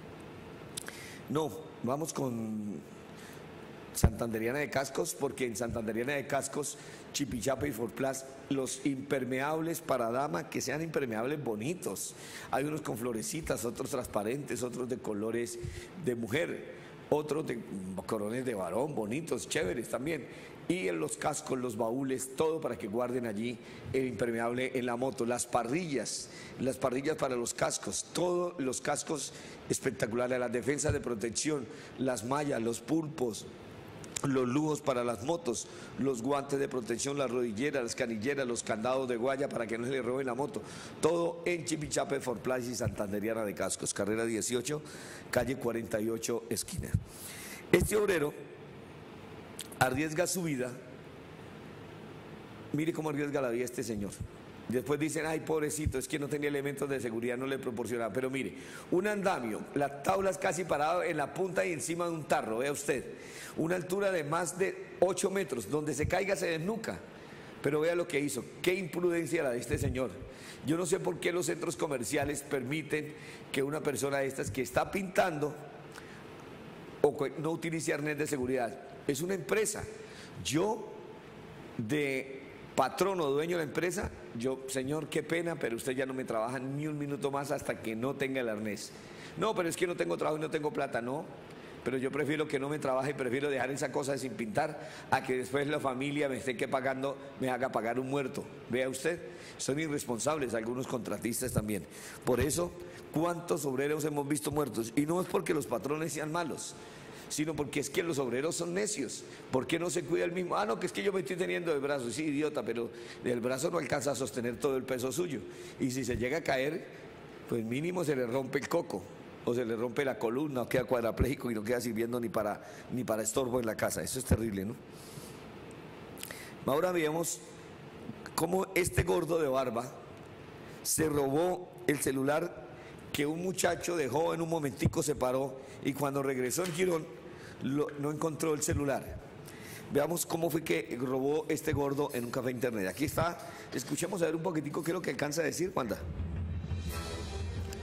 Speaker 3: No, vamos con Santanderiana de Cascos, porque en Santanderiana de Cascos, Chipichape y Forplas, los impermeables para dama, que sean impermeables bonitos. Hay unos con florecitas, otros transparentes, otros de colores de mujer, otros de corones de varón, bonitos, chéveres también. Y en los cascos, los baúles, todo para que guarden allí el impermeable en la moto. Las parrillas para los cascos, todos los cascos espectaculares, las defensas de protección, las mallas, los pulpos, los lujos para las motos, los guantes de protección, las rodilleras, las canilleras, los candados de guaya para que no se le roben la moto. Todo en Chipichape, Forplas y Santanderiana de Cascos, carrera 18, calle 48, esquina. Este obrero arriesga su vida. Mire cómo arriesga la vida este señor. Después dicen, ay, pobrecito, es que no tenía elementos de seguridad, no le proporcionaban. Pero mire, un andamio, las tablas casi parado en la punta y encima de un tarro, vea usted. Una altura de más de 8 metros, donde se caiga se desnuca. Pero vea lo que hizo, qué imprudencia la de este señor. Yo no sé por qué los centros comerciales permiten que una persona de estas que está pintando o no utilice arnés de seguridad. Es una empresa. Yo, de patrón o dueño de la empresa, yo, señor, qué pena, pero usted ya no me trabaja ni un minuto más hasta que no tenga el arnés. No, pero es que no tengo trabajo y no tengo plata, no. Pero yo prefiero que no me trabaje, prefiero dejar esa cosa sin pintar a que después la familia me esté pagando, me haga pagar un muerto. Vea usted, son irresponsables algunos contratistas también. Por eso, ¿cuántos obreros hemos visto muertos? Y no es porque los patrones sean malos, sino porque es que los obreros son necios. ¿Por qué no se cuida el mismo? Ah, no, que es que yo me estoy teniendo de brazo. Sí, idiota, pero el brazo no alcanza a sostener todo el peso suyo. Y si se llega a caer, pues mínimo se le rompe el coco, o se le rompe la columna, o queda cuadrapléjico y no queda sirviendo ni para estorbo en la casa. Eso es terrible, ¿no? Ahora veamos cómo este gordo de barba se robó el celular que un muchacho dejó en un momentico, se paró, y cuando regresó en Girón no encontró el celular. Veamos cómo fue que robó este gordo en un café internet. Aquí está, escuchemos a ver un poquitico qué es lo que alcanza a decir, Wanda.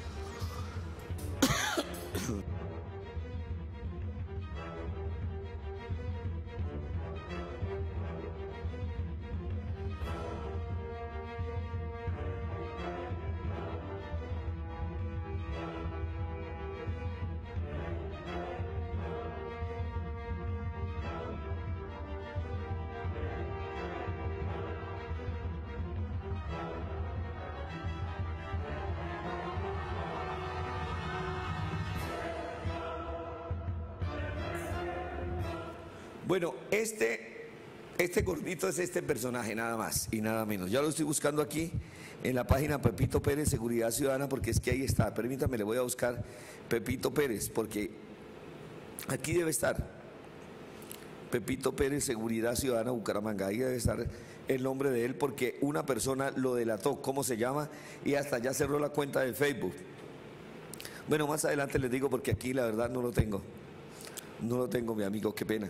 Speaker 3: Bueno, este gordito es este personaje, nada más y nada menos. Ya lo estoy buscando aquí en la página Pepito Pérez, Seguridad Ciudadana, porque es que ahí está. Permítame, le voy a buscar Pepito Pérez, porque aquí debe estar. Pepito Pérez, Seguridad Ciudadana, Bucaramanga. Ahí debe estar el nombre de él, porque una persona lo delató, cómo se llama, y hasta ya cerró la cuenta de Facebook. Bueno, más adelante les digo, porque aquí la verdad no lo tengo. No lo tengo, mi amigo, qué pena.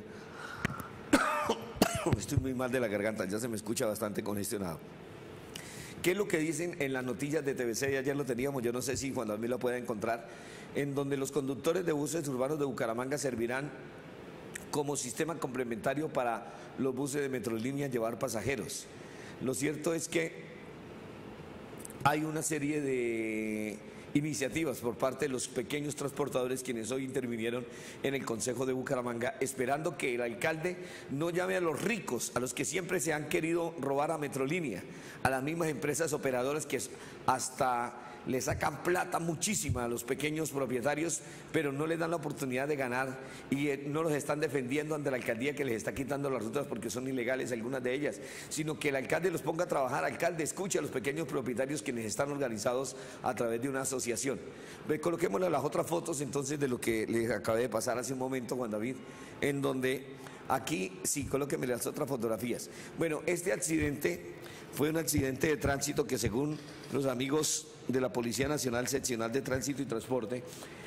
Speaker 3: Estoy muy mal de la garganta, ya se me escucha bastante congestionado. ¿Qué es lo que dicen en las noticias de TVC? Ayer lo teníamos, yo no sé si Juan David lo puede encontrar, en donde los conductores de buses urbanos de Bucaramanga servirán como sistema complementario para los buses de Metrolínea llevar pasajeros. Lo cierto es que hay una serie de iniciativas por parte de los pequeños transportadores, quienes hoy intervinieron en el Consejo de Bucaramanga, esperando que el alcalde no llame a los ricos, a los que siempre se han querido robar a Metrolínea, a las mismas empresas operadoras que hasta le sacan plata muchísima a los pequeños propietarios, pero no les dan la oportunidad de ganar y no los están defendiendo ante la alcaldía, que les está quitando las rutas porque son ilegales algunas de ellas, sino que el alcalde los ponga a trabajar. Alcalde, escuche a los pequeños propietarios, quienes están organizados a través de una asociación. Coloquémosle las otras fotos entonces de lo que les acabé de pasar hace un momento, Juan David, en donde aquí, sí, colóqueme las otras fotografías. Bueno, este accidente fue un accidente de tránsito que, según los amigos de la Policía Nacional Seccional de Tránsito y Transporte,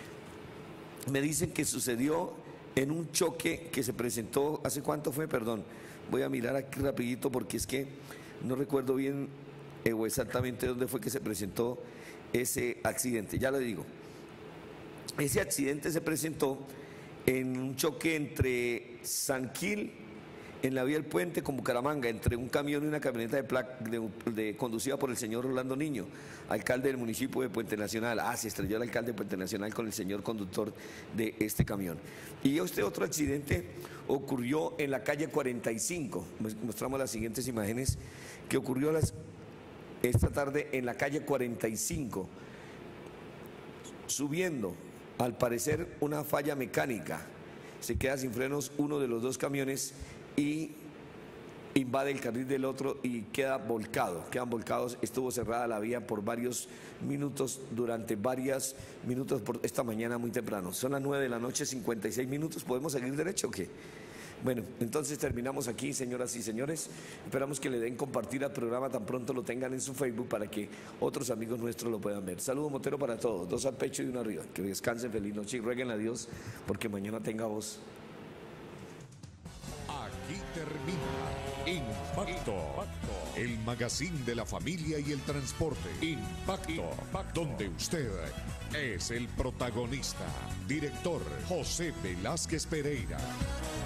Speaker 3: me dicen que sucedió en un choque que se presentó, ¿hace cuánto fue? Perdón, voy a mirar aquí rapidito porque es que no recuerdo bien o exactamente dónde fue que se presentó ese accidente. Ya le digo, ese accidente se presentó en un choque entre San Gil, en la vía del puente, con Bucaramanga, entre un camión y una camioneta conducida por el señor Orlando Niño, alcalde del municipio de Puente Nacional. Se estrelló el alcalde de Puente Nacional con el señor conductor de este camión. Y este otro accidente ocurrió en la calle 45. Mostramos las siguientes imágenes que ocurrió esta tarde en la calle 45, subiendo, al parecer, una falla mecánica. Se queda sin frenos uno de los dos camiones y invade el carril del otro y quedan volcados. Estuvo cerrada la vía por varios minutos, por esta mañana muy temprano. Son las 9 de la noche, 56 minutos. ¿Podemos seguir derecho o qué? Bueno, entonces terminamos aquí, señoras y señores. Esperamos que le den compartir al programa tan pronto lo tengan en su Facebook para que otros amigos nuestros lo puedan ver. Saludo motero para todos, 2 al pecho y 1 arriba. Que descansen, feliz noche y rueguen a Dios porque mañana tenga voz.
Speaker 2: Aquí termina Impacto, el magazine de la familia y el transporte. Impacto, donde usted es el protagonista. Director José Velázquez Pereira.